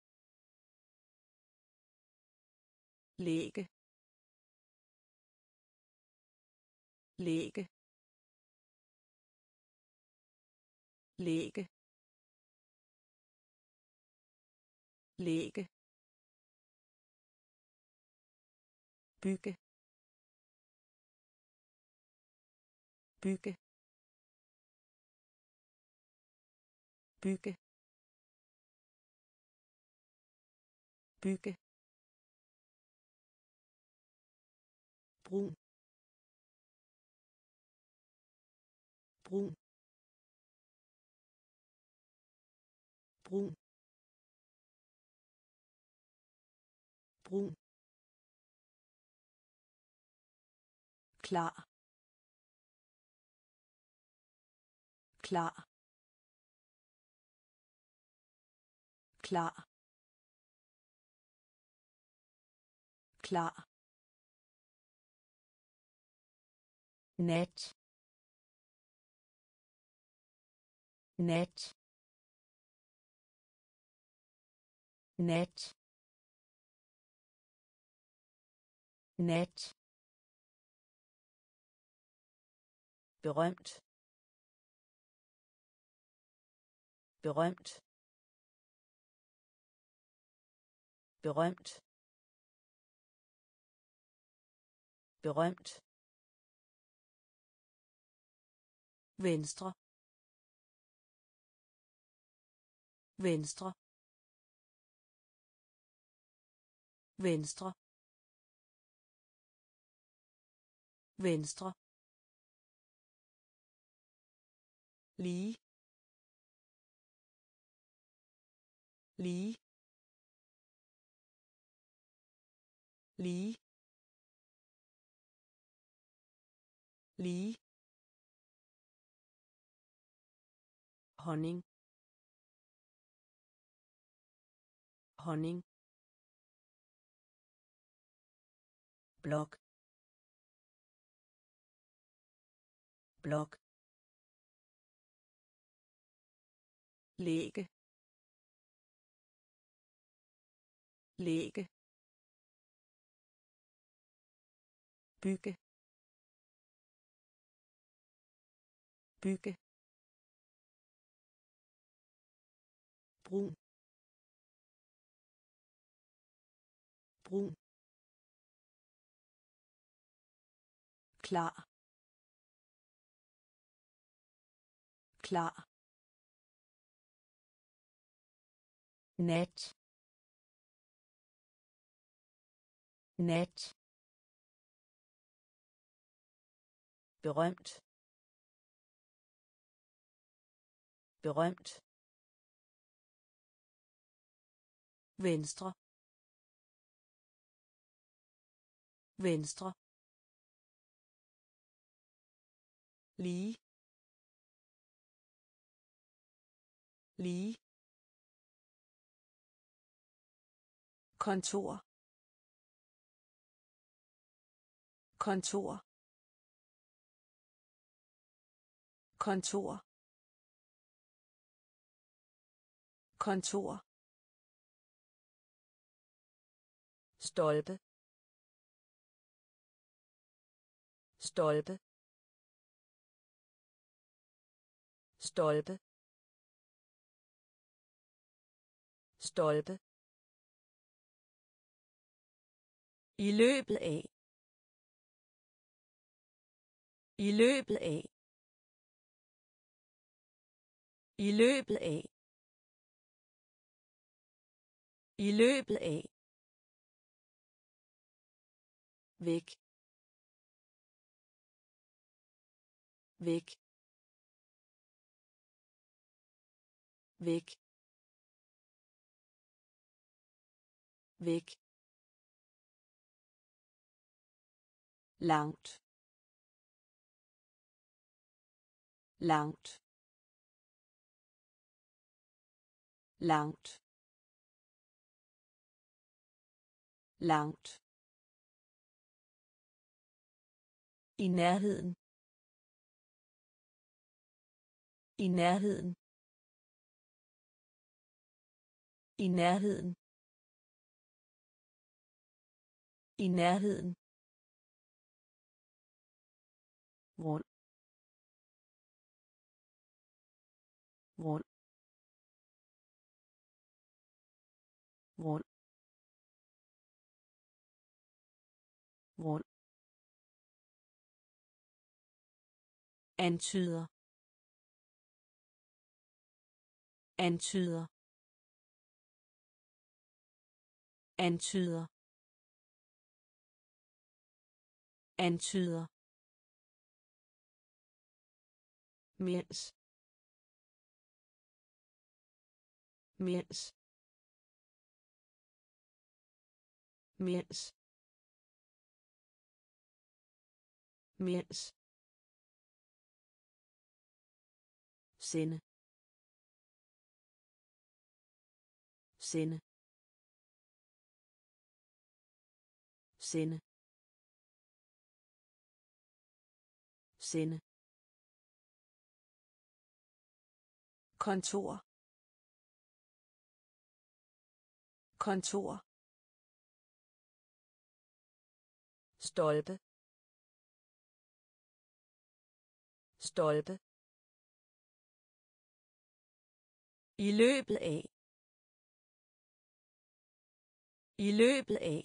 lægge, lægge, lægge, lægge, bygge, bygge, bygge, bygge, brun, brun, brun, brun, klar, klar, klar, klar, net, net, net, net, berømt, berømt, berømt, berømt, venstre, venstre, venstre, venstre, lige, lige, lige, lige, honning, honning, blok, blok, lægge, lægge, bygge, bygge, brun, brun, klar, klar, net, net, berømt, berømt, venstre, venstre, lige, lige, kontor, kontor, kontor, kontor, stolpe, stolpe, stolpe, stolpe, i løbet af, i løbet af, i løbet af, i løbet af, væk, væk, væk, væk, langt, langt, langt, langt, i nærheden, i nærheden, i nærheden, i nærheden, rund, rund, rund, rund, antyder, antyder, antyder, antyder, mens, mens, mens, mens, sende, sende, sende, sende, kontor, kontor, stolpe, stolpe, i løbet af, i løbet af,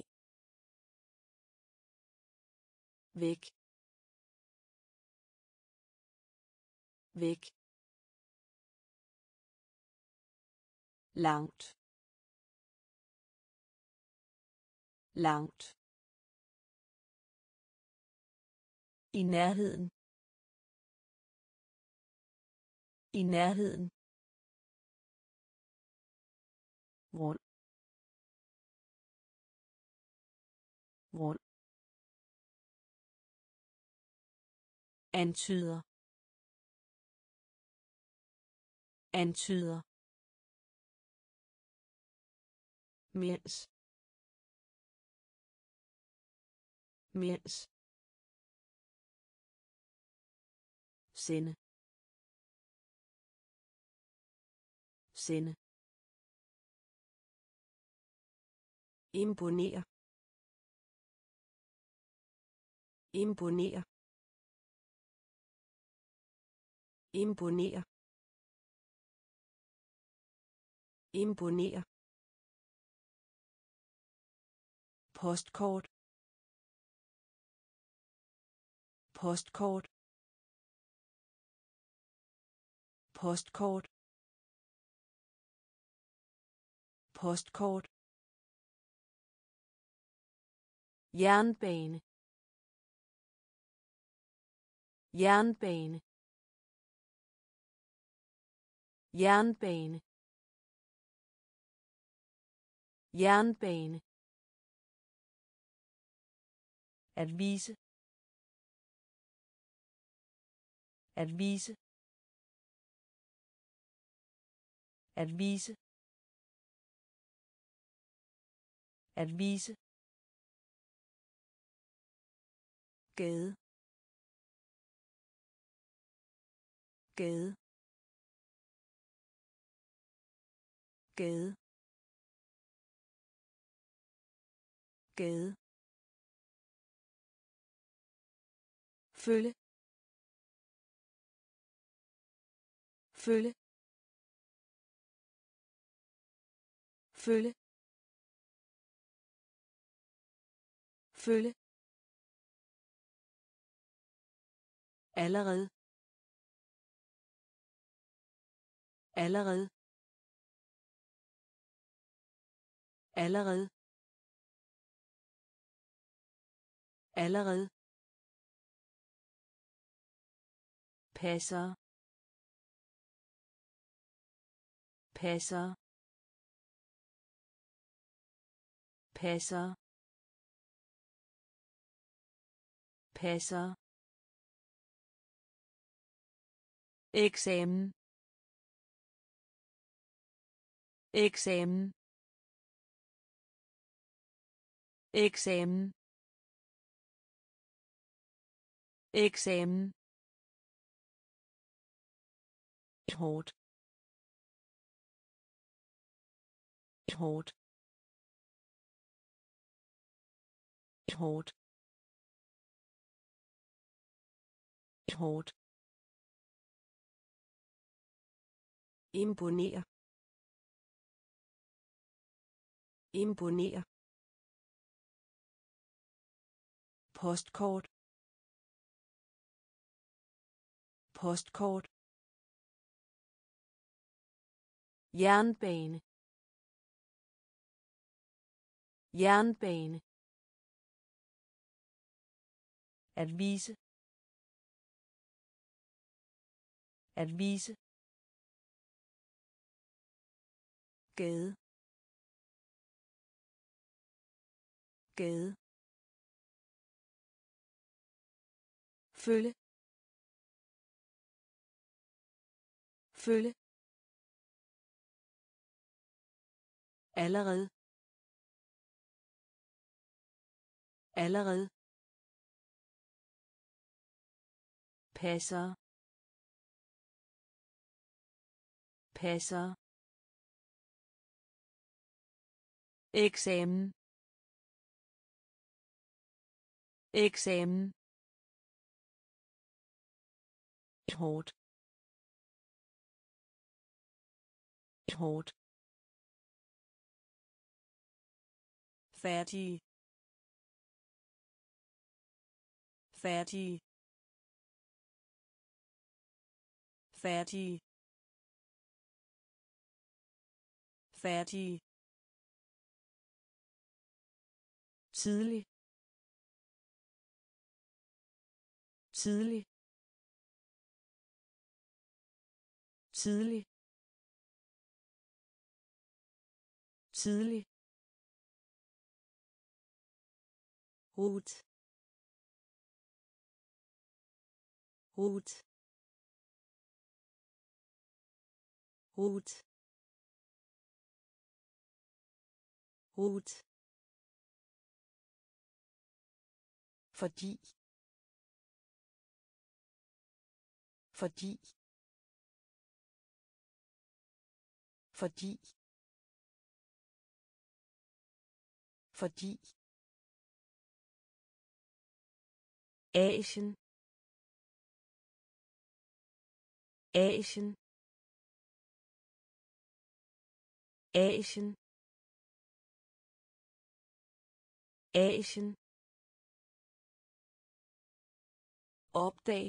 væk, væk, langt, langt, i nærheden, i nærheden, rund, rund, antyder, antyder, mens, mens, sende, sende, imponere, imponere, imponere, imponere, postkort, postkort, postkort, postkort, jernbane, jernbane, jernbane, jernbane, at vise, at vise, at vise, at vise, gade, gade, gade, gade, følge, følge, følge, følge, allerede, allerede, allerede, allerede, passer, passer, passer passer eksamen eksamen eksamen eksamen hårdt hårdt hårdt hårdt imponere imponere postkort postkort jernbane jernbane at vise at vise gade gade følge følge allerede allerede passer passer eksamen eksamen hårdt hårdt færdig færdig færdig færdig tidlig tidlig tidlig tidlig rut rut rut rut fordi fordi fordi fordi Asien Asien Asien Asien opdag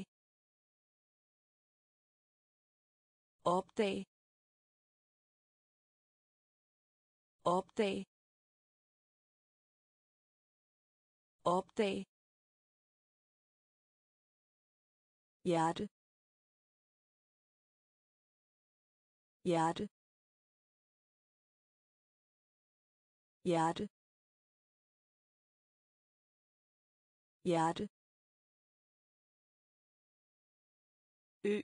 opdag opdag opdag hjerte hjerte hjerte hjerte ø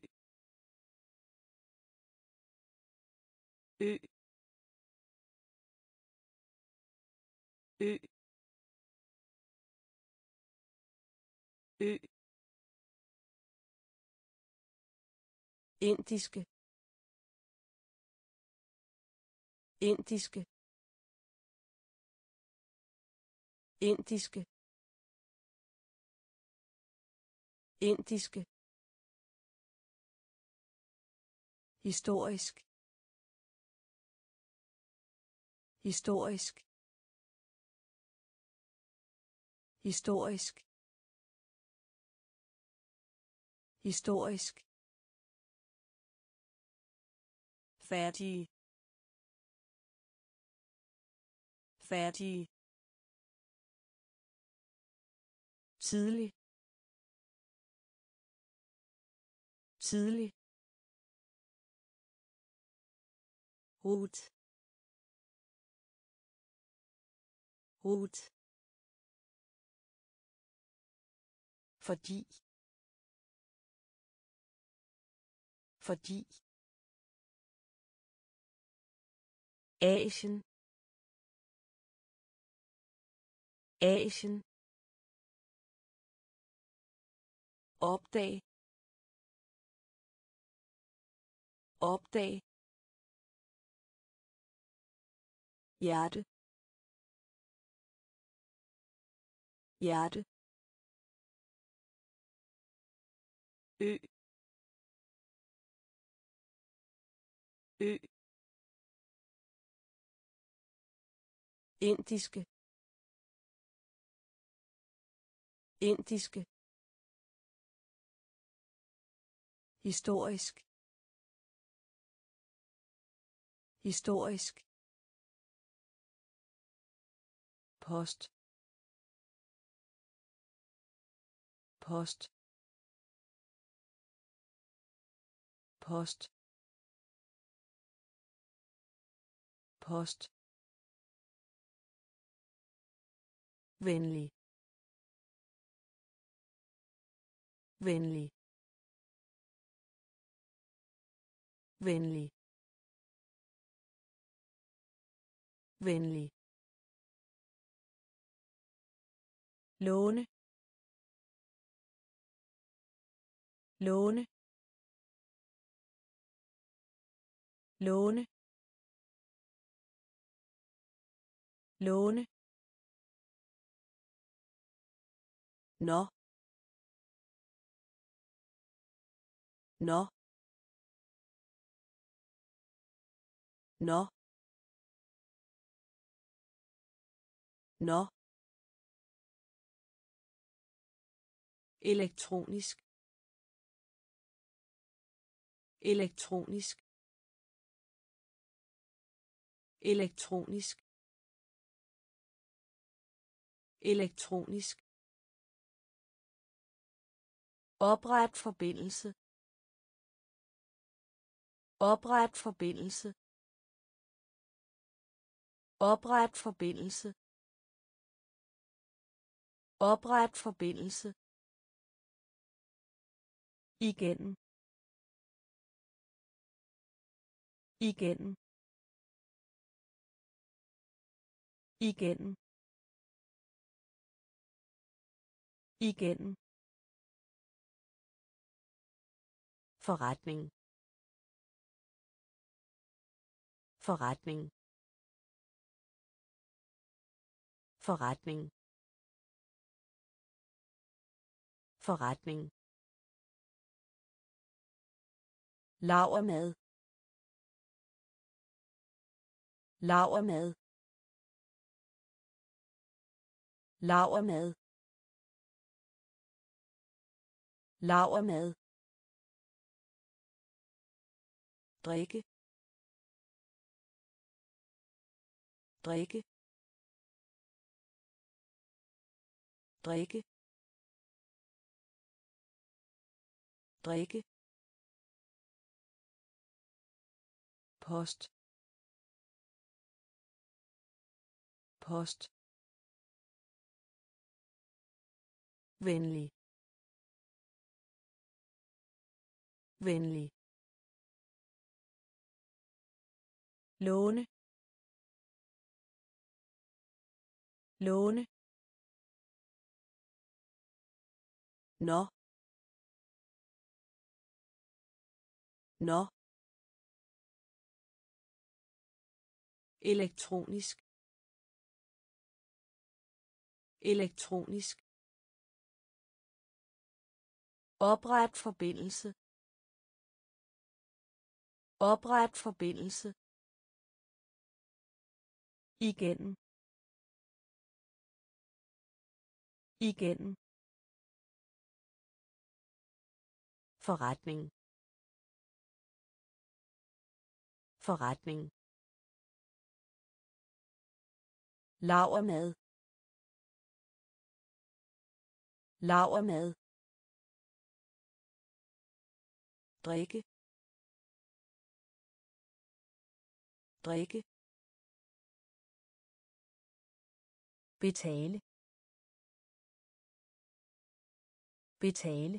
ø ø ø indiske indiske indiske indiske historisk historisk historisk historisk færdig færdig tidlig tidlig rut Rot. Fordi. Fordi. Asien. Asien. Opdag. Opdag. Hjerte. Hjerte. Ø. Ø. Indiske. Indiske. Historisk. Historisk. Post. Post. Post. Post. Venlig. Venlig. Venlig. Venlig. Låne. Låne. Låne. Låne. Nå. Nå. Nå. Nå. Elektronisk. Elektronisk. Elektronisk. Elektronisk. Opret forbindelse. Opret forbindelse. Opret forbindelse. Opret forbindelse. Igen. Igen. Igen. Igen. Forretning. Forretning. Forretning. Forretning. Lavermad. Lavermad. Lavermad. Lavermad. Drikke. Drikke. Drikke. Drikke. Post. Post. Venlig. Venlig. Låne. Låne. Nå. Nå. Elektronisk. Elektronisk. Opret forbindelse. Opret forbindelse. Igen. Igen. Forretning. Forretning. Lavermad. Lavermad. Drikke. Drikke. betale, betale,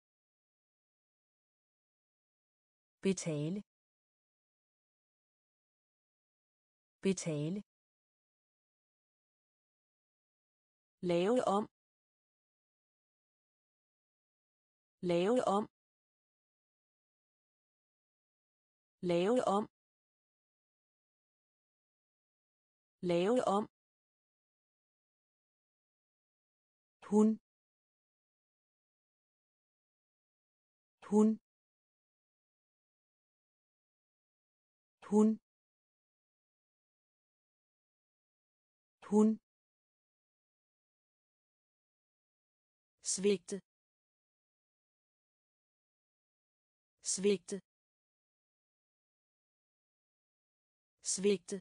betale, betale, lave om, lave om, lave om, lave om, hun, hun, hun, hun, svigte, svigte, svigte,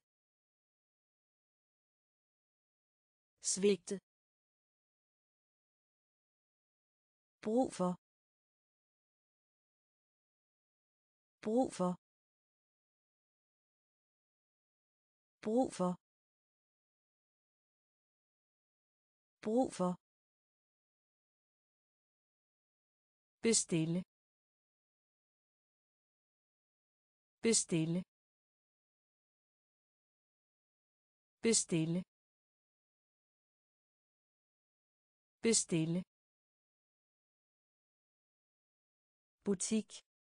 svigte, brug for, brug for, brug for, brug for, bestille, bestille, bestille, bestille, butik,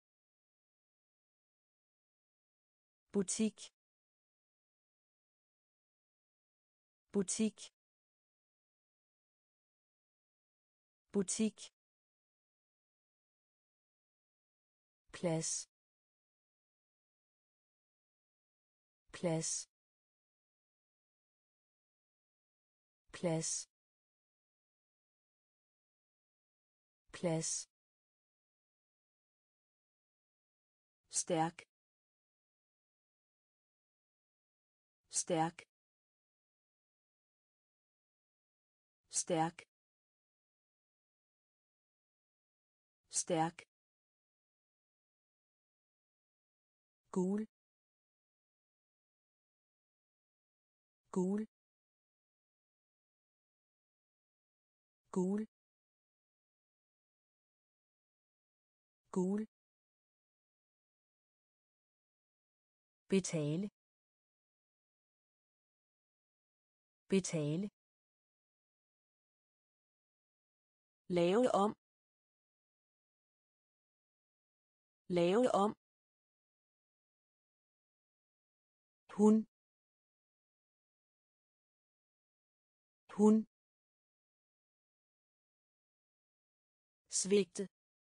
butik, butik, butik, plads, plads, plads, plads, stærk, stærk, stærk, stærk, gul, gul, gul, gul, betale, betale, lave om, lave om, hun, hun, svigte,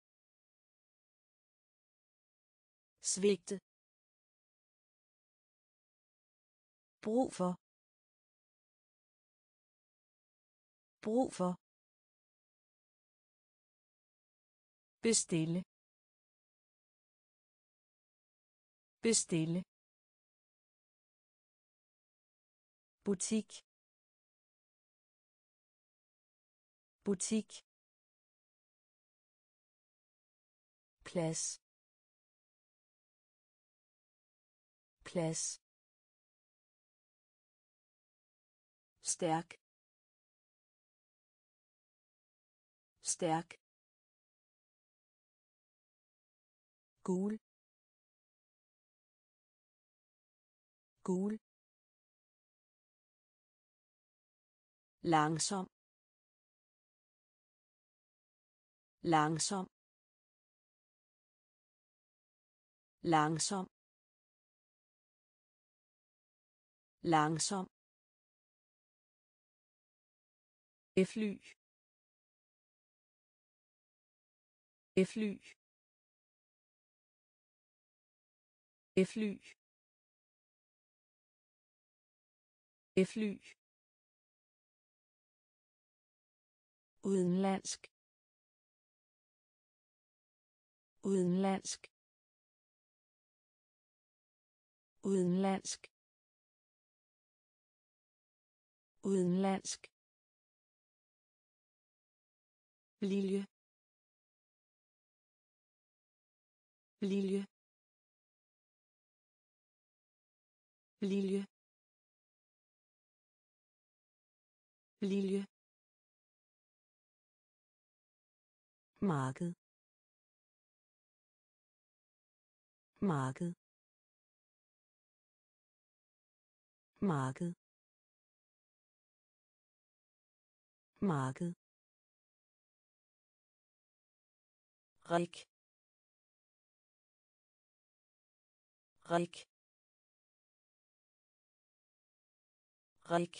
svigte, brug for, brug for, bestille, bestille, butik, butik, plads, plads, stærk, stærk, gul, gul, langsom, langsom, langsom, langsom, fly, fly, fly, fly, udenlandsk, udenlandsk, udenlandsk, udenlandsk, lilje, lilje, lilje, lilje, marked, marked, marked, marked, rik, rik, rik,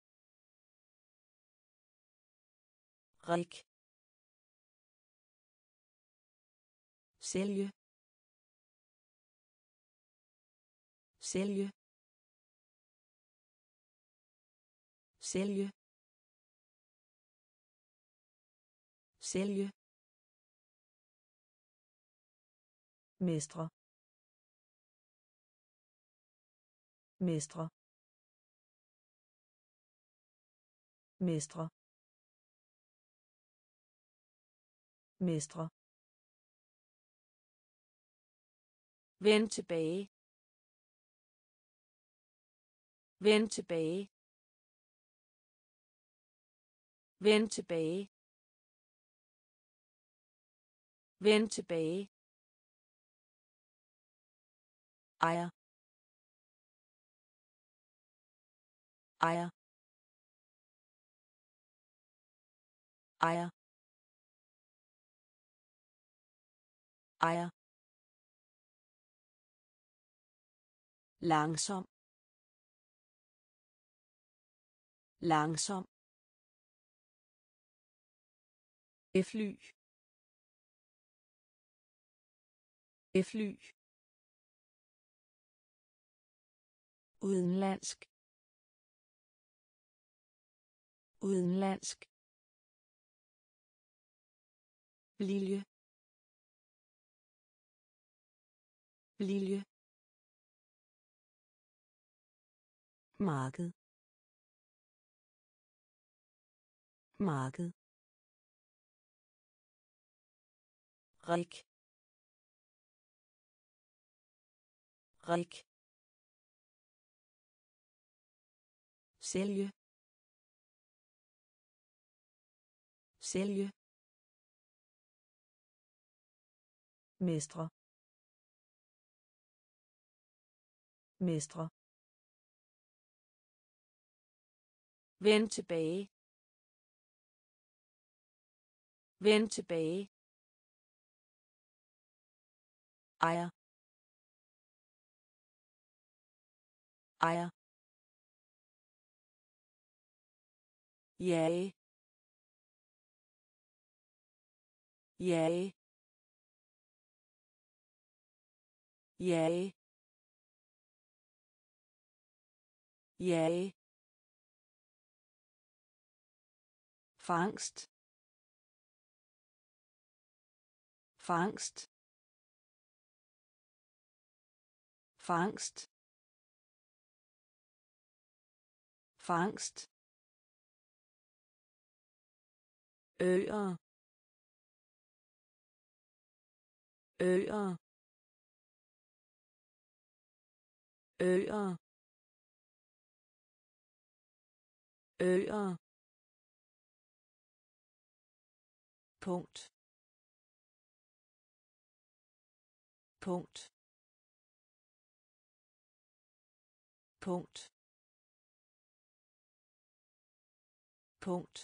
rik, sælge, sælge, sælge, sælge, mestre, mestre, mestre, mestre, vend tilbage, vend tilbage, vend tilbage, vend tilbage, ejer, ejer, ejer, ejer, langsom, langsom, fly, fly, udenlandsk, udenlandsk, lilje, lilje, marked, marked, rik, rik, sælge, sælge, mestre, mestre, vend tilbage, vend tilbage, ejer, ejer, jage, jage, jage, jage, fangst, fangst, fangst, fangst, øer, øer, øer, øer, punkt, punkt, punkt, punkt,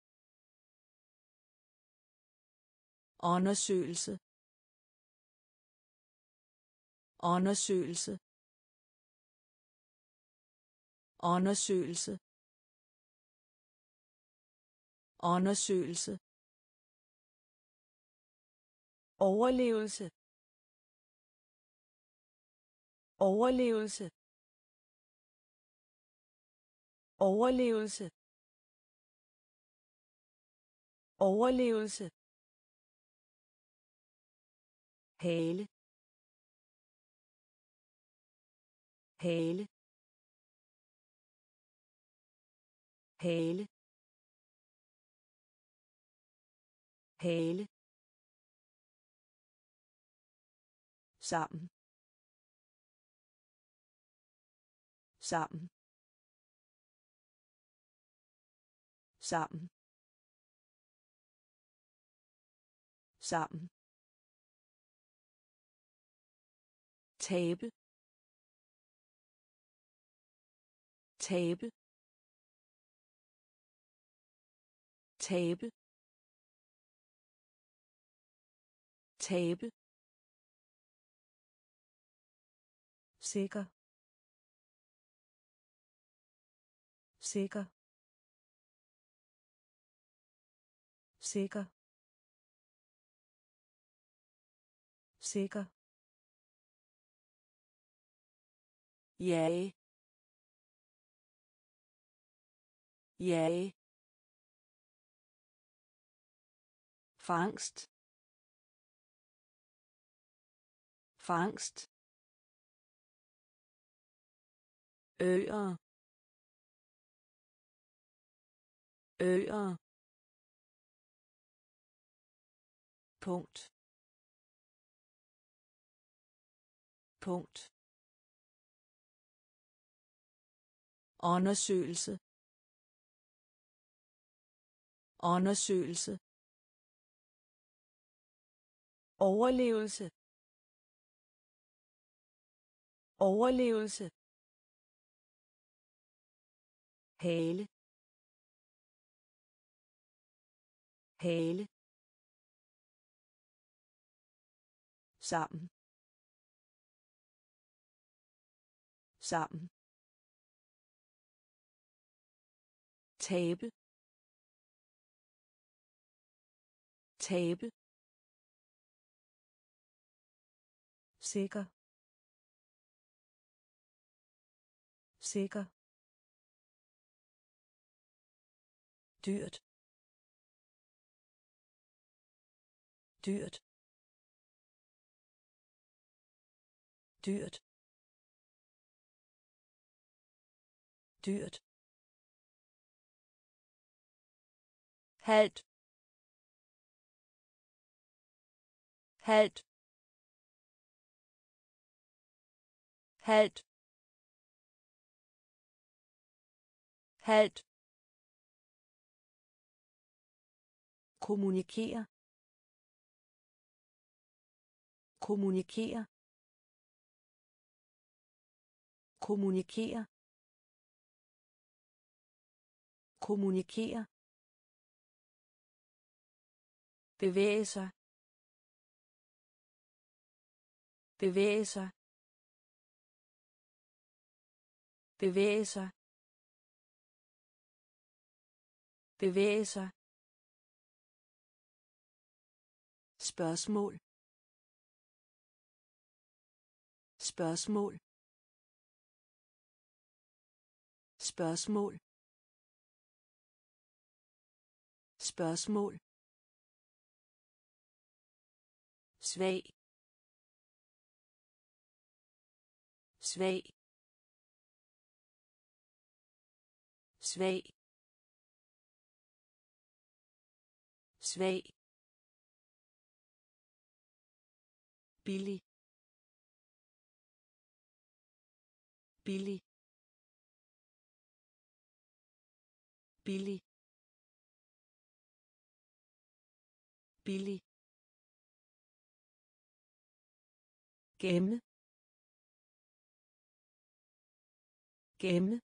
undersøgelse, undersøgelse, undersøgelse, undersøgelse, overlevelse, overlevelse, overlevelse, overlevelse, hale, hale, hale, hale, sammen, sammen, sammen, sammen, tabe, tabe, tabe, tabe, sikker, sikker, sikker, sikker, jage, jage, fangst, fangst, øer, øer, punkt, punkt, undersøgelse, undersøgelse, overlevelse, overlevelse, hale, hale, sammen, sammen, tabe, tabe, sikker, sikker, dyrt, dyrt, dyrt, dyrt, halvt, halvt, halvt, halvt, kommunikere, kommunikere, kommunikere, kommunikere, bevæge sig, bevæge sig, bevæge sig, bevæge sig, spørgsmål, spørgsmål, spørgsmål, spørgsmål, svag, svag, svag, svag, billig, billig, billig, billig, gemme, gemme,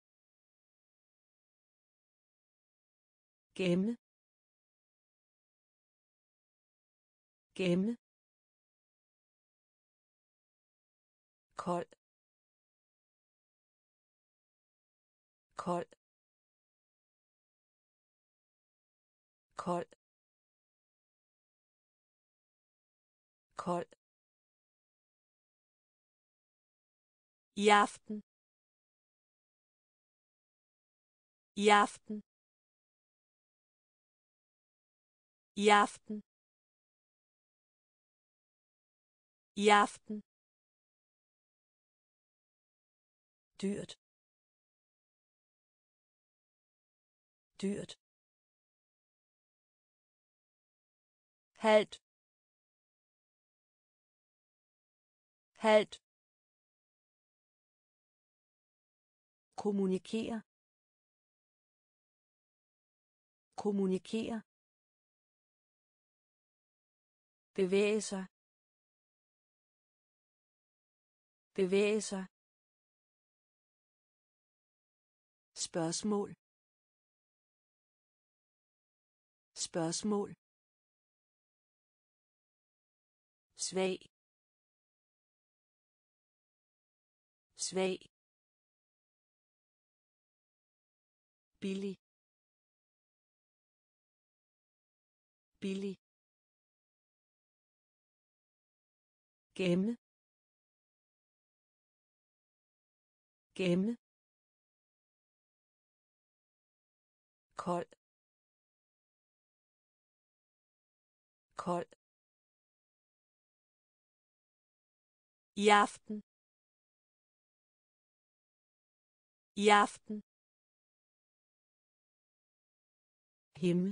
gemme, gemme, kold, kold, kold, kold, i aften, i aften, i aften, i aften, dyrt, dyrt, halvt, halvt, kommunikere, kommunikere, bevæge sig, bevæge sig, spørgsmål, spørgsmål, svag, svag, billig, billig, gemme, gemme, kold, kold, i aften, i aften, himmel,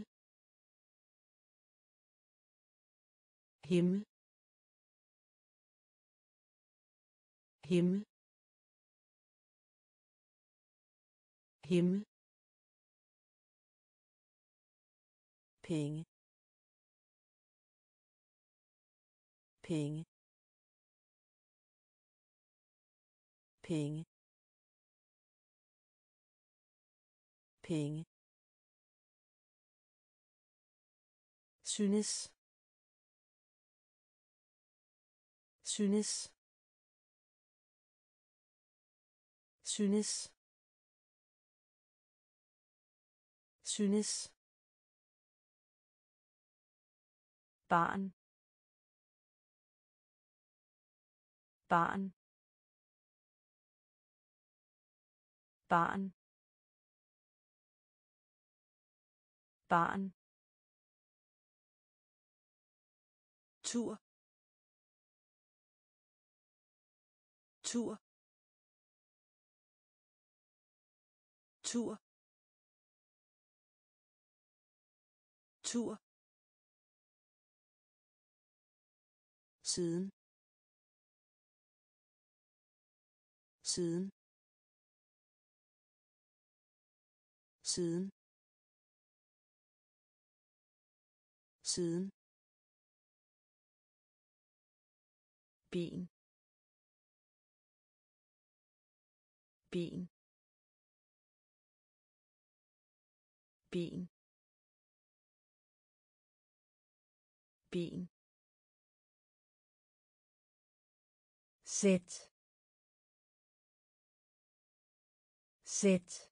himmel, himmel, himmel, penge, penge, penge, penge, synes, synes, synes, synes, barn, barn, barn, barn, tur, tur, tur, tur, siden, siden, siden, siden, bin, bin, bin, bin, sæt, sæt,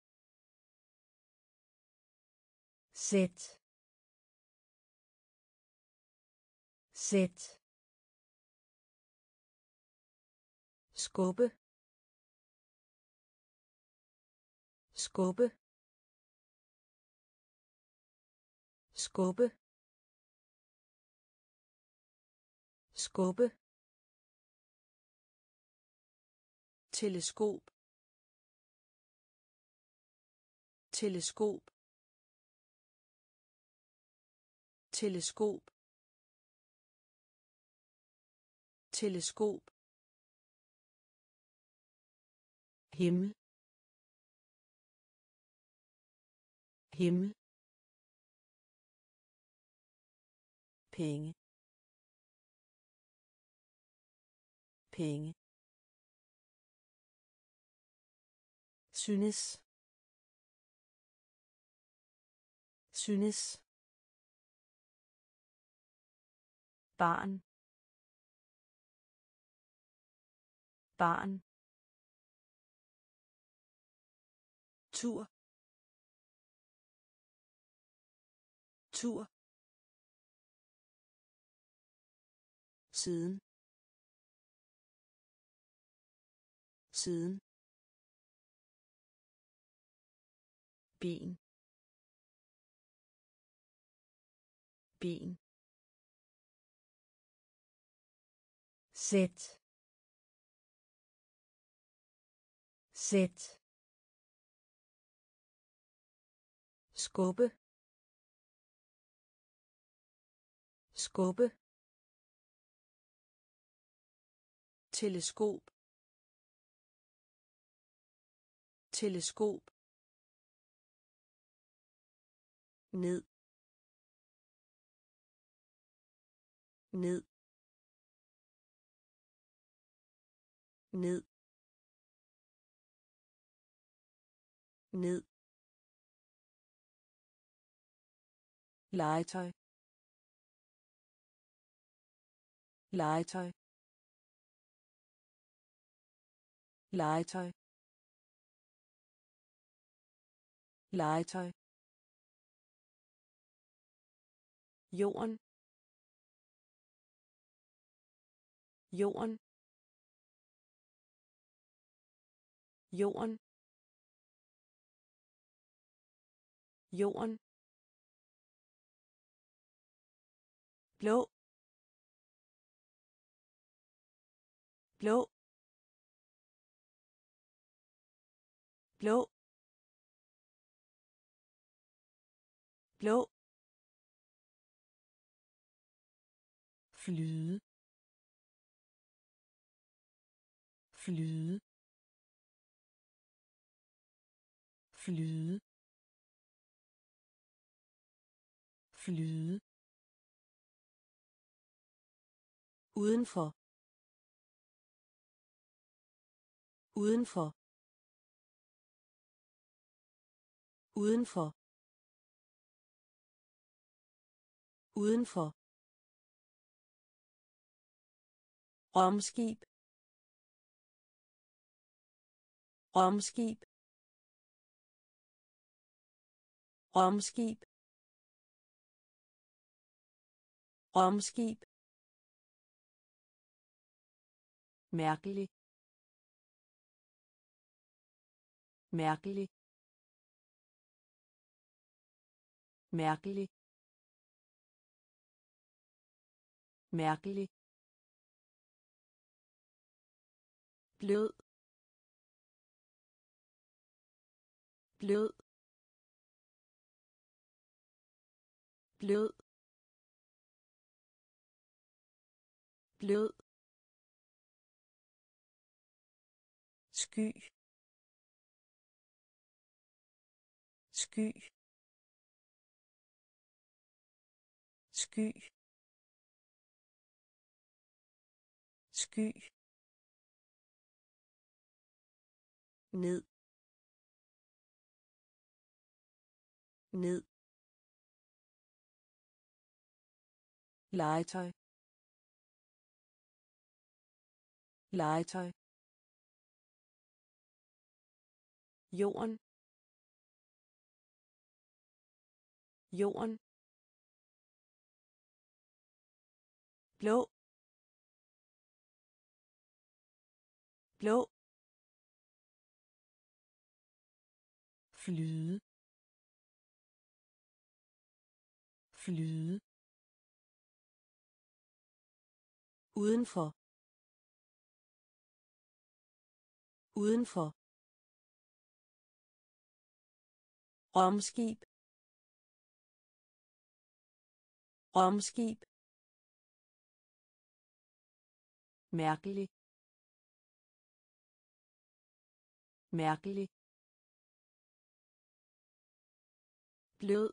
sæt, sæt, skubbe, skubbe, skubbe, skubbe, teleskop, teleskop, teleskop, teleskop, himmel, himmel, penge, penge, synes, synes, barn, barn, tur, tur, siden, siden, bin, bin, sæt, sæt, skubbe, skubbe, teleskop, teleskop, ned, ned, ned, ned, legetøj, legetøj, legetøj, legetøj, jorden, jorden, jorden, jorden, blå, blå, blå, blå, flyde, flyde, flyde, flyde, udenfor, udenfor, udenfor, udenfor, romskib, romskib, romskib, romskib, mærkelig, mærkelig, mærkelig, mærkelig, blød, blød, blød, blød, sky, sky, sky, sky, ned, ned, legetøj, legetøj, jorden, jorden, blå, blå, flyde, flyde, udenfor, udenfor, romskib, romskib, mærkelig, mærkelig, blød,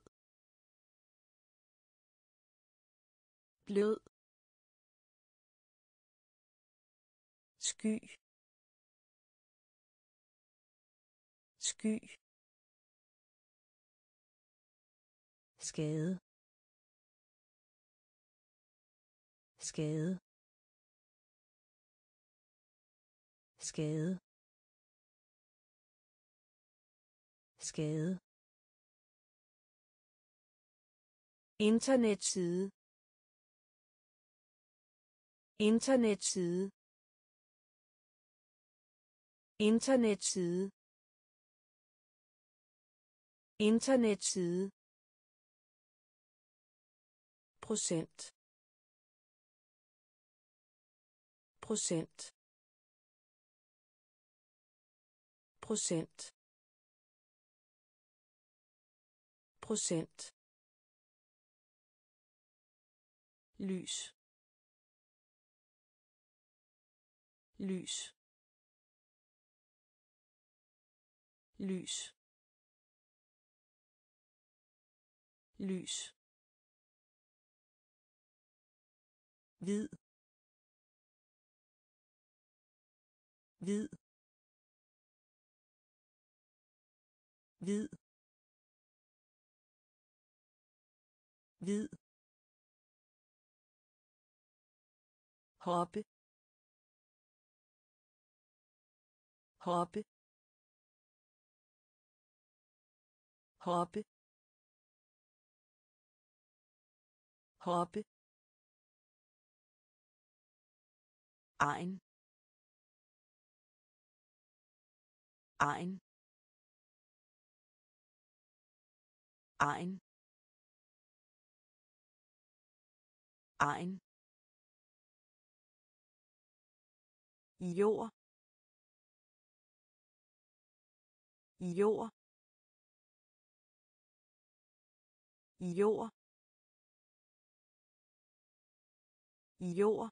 blød, sky, sky, skade, skade, skade, skade, internetside, internetside, internetside, internetside, procent, procent, procent, procent, lys, lys, lys, lys, hvid, hvid, hvid, hvid, hoppe, hoppe, hoppe, hoppe, egen, egen, egen, egen, jord, jord, jord, jord,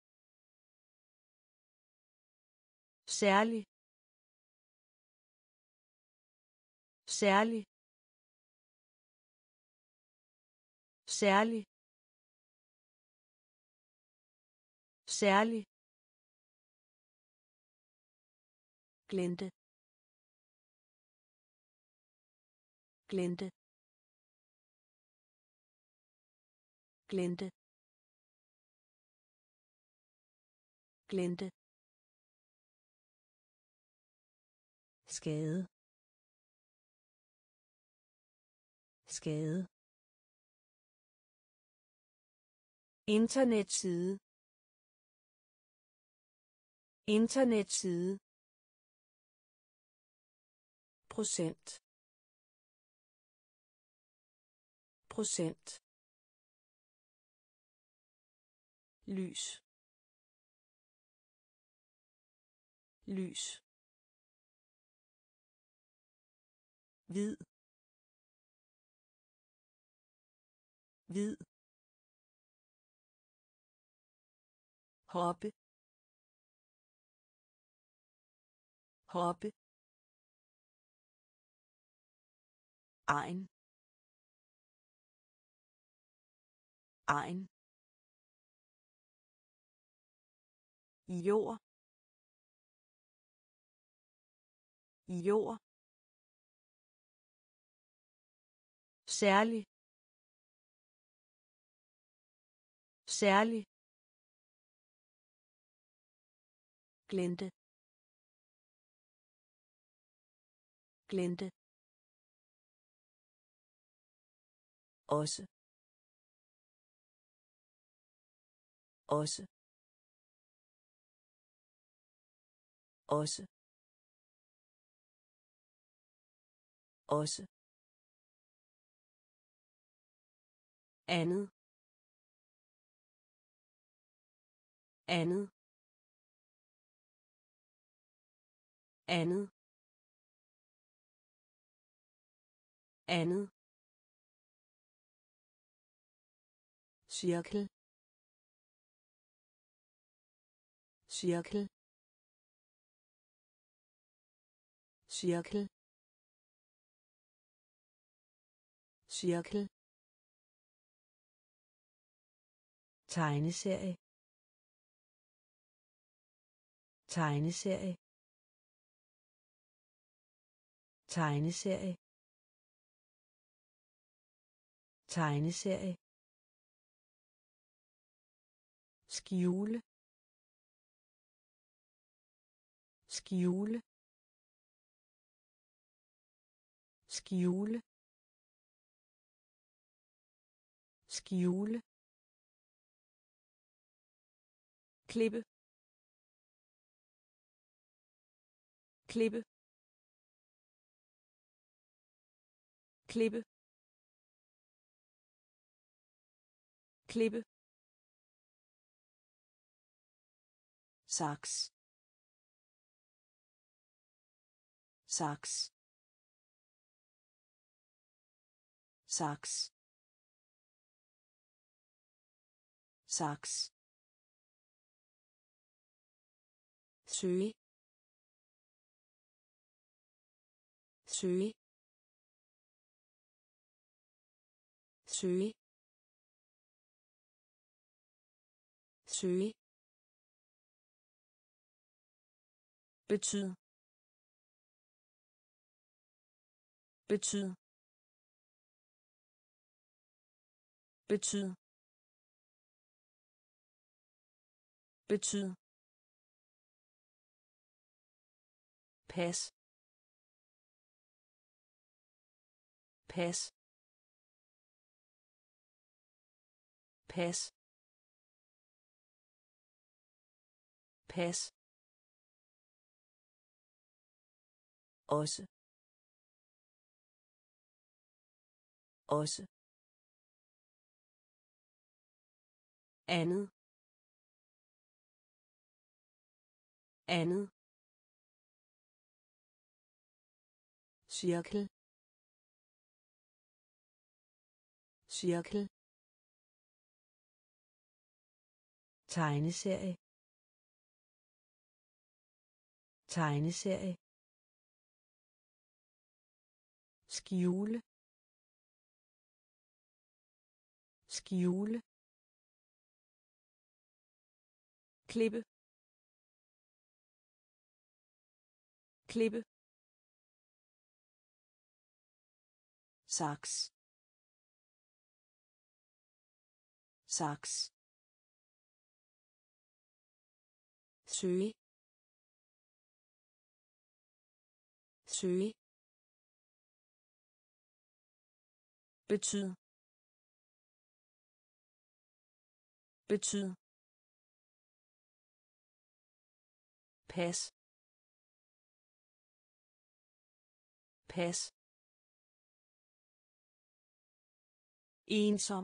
særlig, særlig, særlig, særlig, glente, glente, glente, glente, skade, skade, internetside, internetside, procent, procent, lys, lys, hvid, hvid, hoppe, hoppe, egen, egen, jord, jord, særlig, særlig, glente, glente, også, også, også, også, andet, andet, andet, andet, cirkel, cirkel, cirkel, cirkel, tegneserie, tegneserie, tegneserie, tegneserie, skjule, skjule, skjule, skjule, klippe, klippe, klippe, klippe, saks, saks, saks, saks, søge, søge, søge, søge, betyd, betyd, betyd, betyd, pas, pas, pas, pas, også, også, andet, andet, cirkel, cirkel, tegneserie, tegneserie, skjule, skjule, klippe, klippe, saks, saks, søge, søge, betyd, betyd, pas, pas, ensom,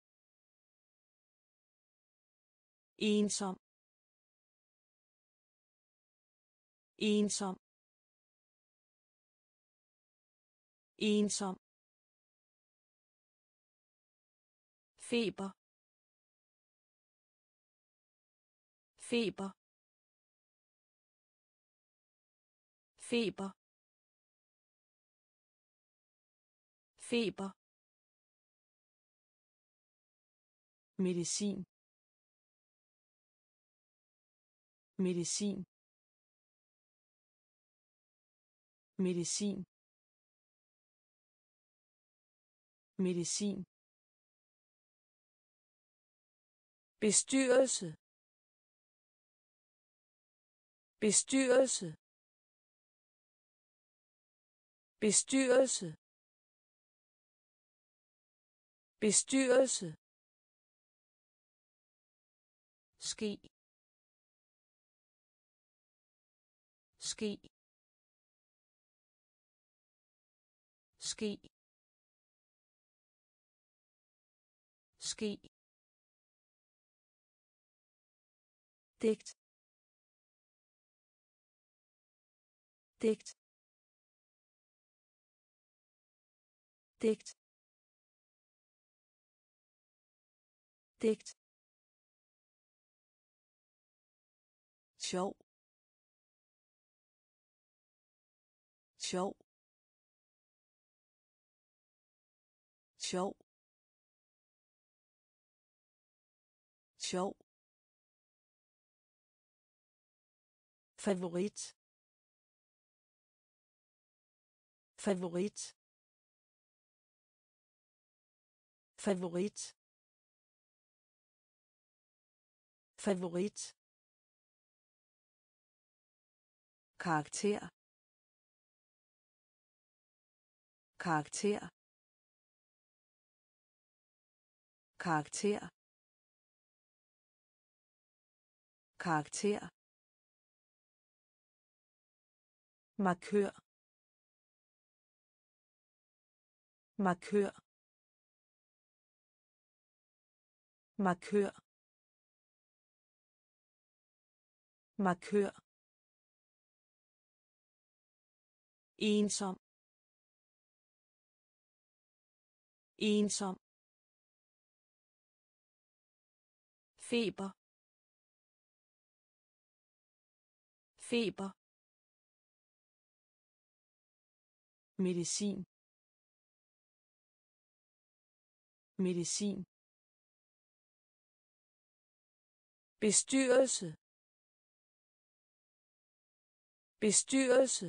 ensom, ensom, ensom, feber, feber, feber, feber, medicin, medicin, medicin, medicin, bestyrelse, bestyrelse, bestyrelse, bestyrelse, ske, ske, ske, ske, digt, digt, digt, digt, sjov, sjov, sjov, sjov, favorit, favorit, favorit, favorit, karakter, karakter, karakter, karakter, markør, markør, markør, markør, ensom, ensom, feber, feber, medicin, medicin, bestyrelse, bestyrelse,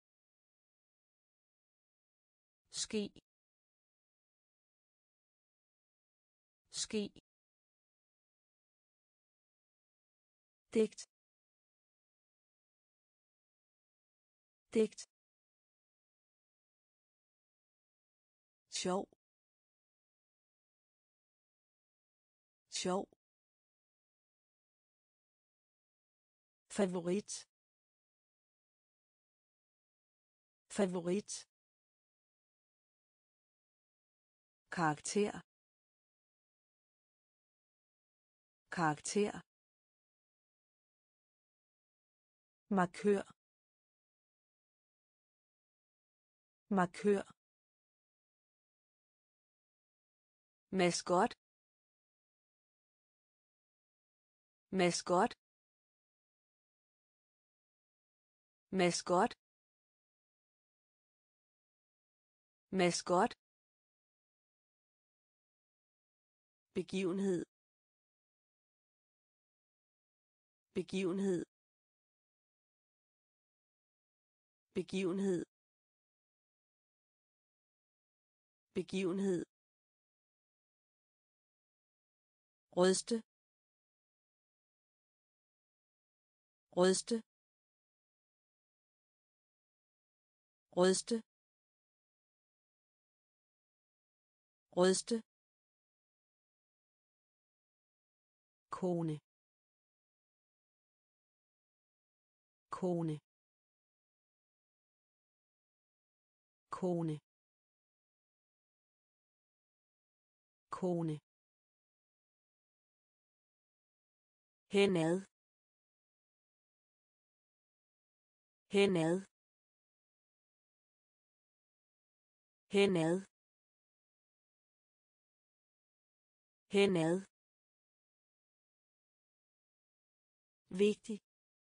ske, ske, digt, digt, sjov, sjov, favorit, favorit, karakter, karakter, markør, markør, maskot, maskot, maskot, maskot, begivenhed, begivenhed, begivenhed, begivenhed, ryste, ryste, ryste, ryste, kone, kone, kone, kone, henad, henad, henad, henad, vigtig,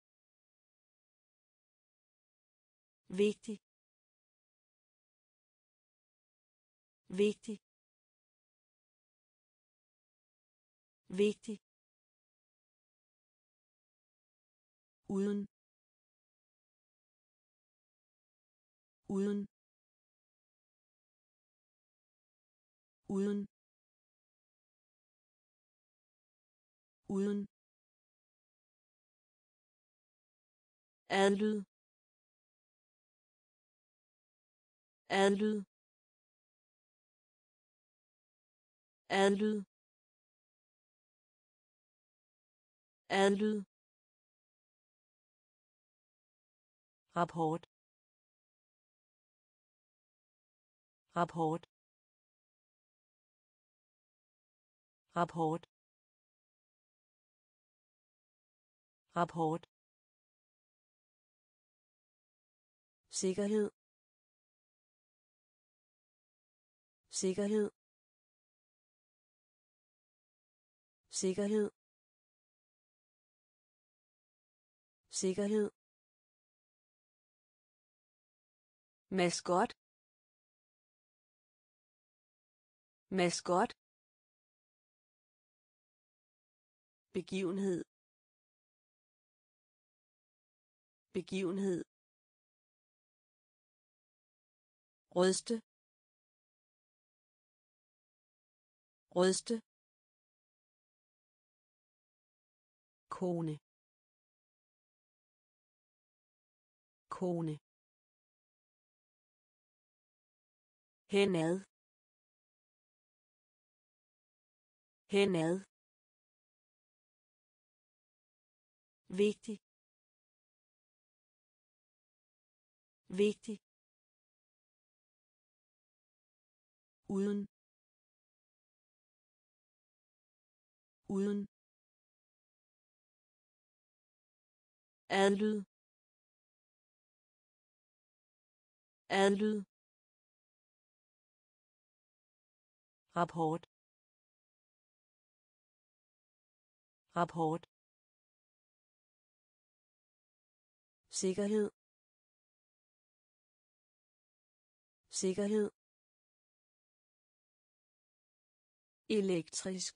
vigtig, vigtig, vigtig, uden, uden, uden, uden, adlyd, adlyd, adlyd, adlyd, rapport, rapport, rapport, rapport, sikkerhed, sikkerhed, sikkerhed, sikkerhed, maskot, maskot, begivenhed, begivenhed, ryste, ryste, kone, kone, henad, henad, vigtig, vigtig, uden, uden, adlyd, adlyd, rapport, rapport, sikkerhed, sikkerhed, elektrisk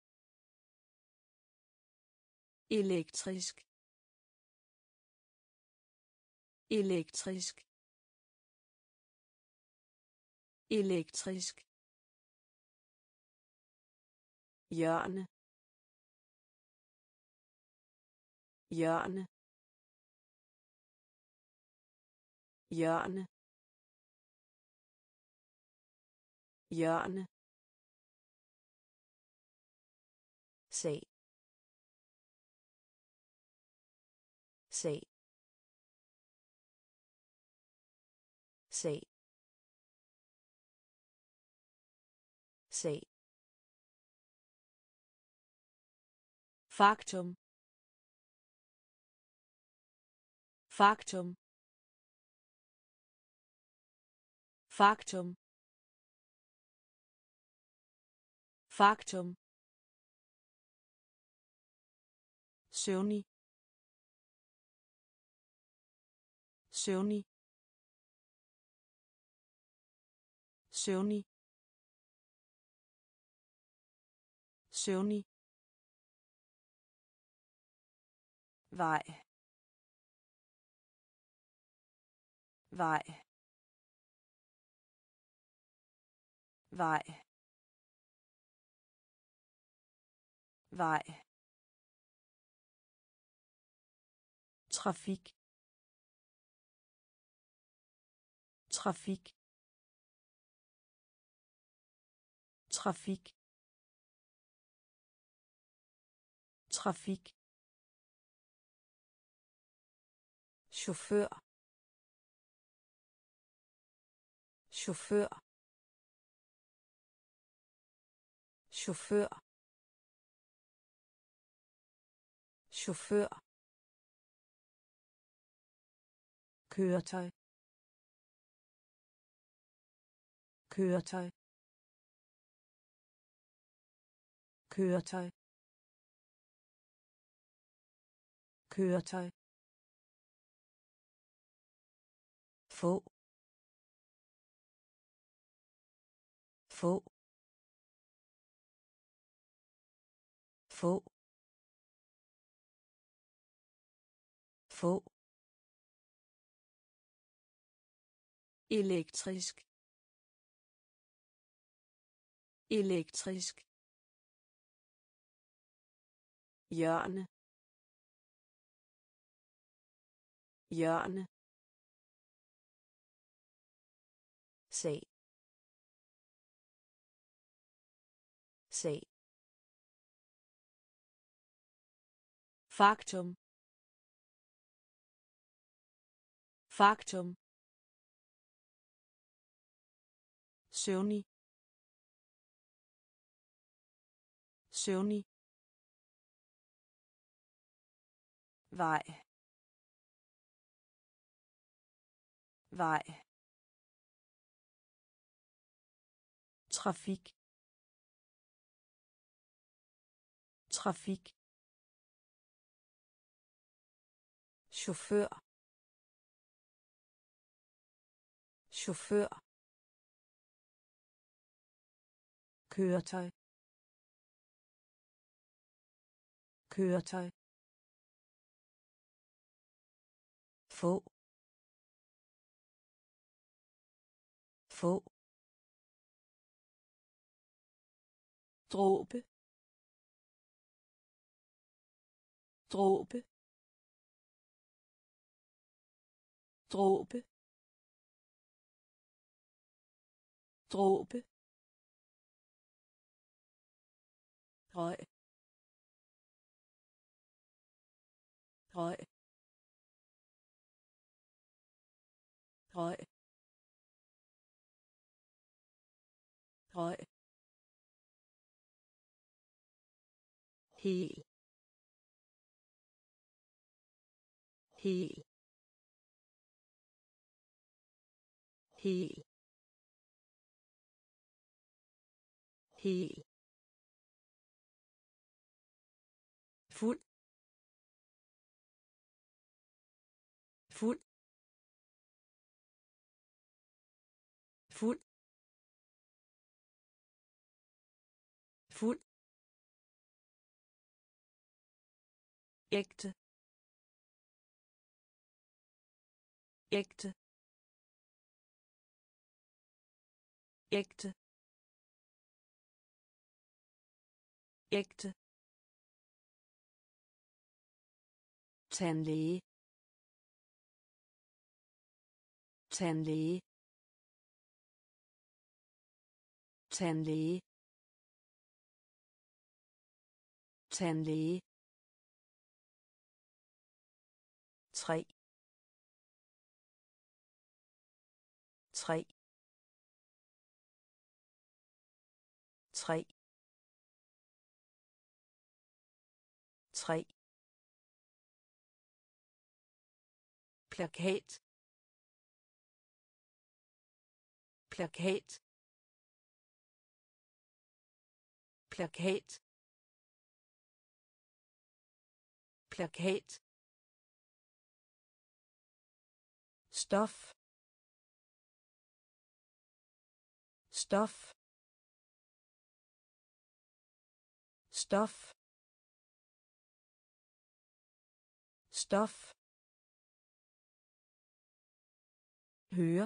elektrisk elektrisk elektrisk hjørne hjørne hjørne hjørne se se se se faktum faktum faktum faktum søvnig søvnig søvnig søvnig vej vej vej vej trafik trafik trafik trafik chauffør chauffør chauffør chauffør køretøj køretøj køretøj køretøj få få få få elektrisk elektrisk hjørne hjørne se se faktum faktum søvnig søvnig vej vej trafik trafik chauffør chauffør køretøj køretøj få få dråbe dråbe dråbe dråbe høj høj høj høj hel hel hel hel fuld fuld fuld fuld, ægte, ægte, ægte, ægte, tandlæge, tandlæge, tandlæge, tandlæge, 3, 3, 3, 3, plakat, plakat, plakat, plakat, stof, stof, stof, stof, høre,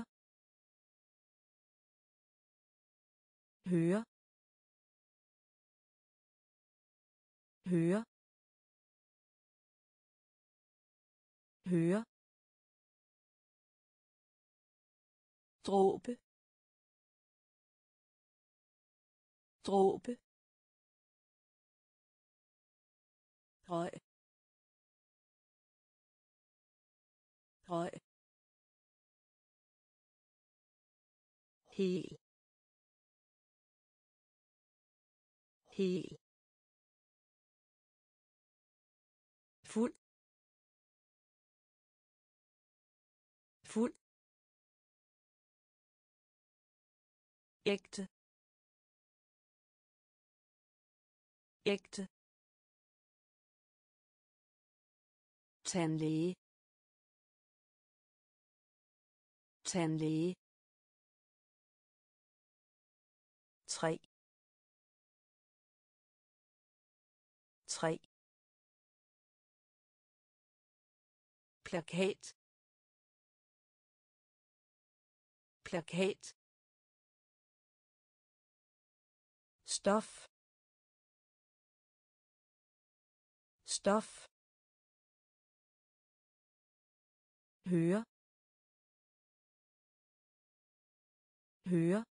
høre, høre, høre, dråbe, dråbe, røg, røg, hel, hel, fuld, fuld, ægte, ægte, tandlæge, tandlæge, 3, 3, plakat, plakat, stof, stof, høre, høre,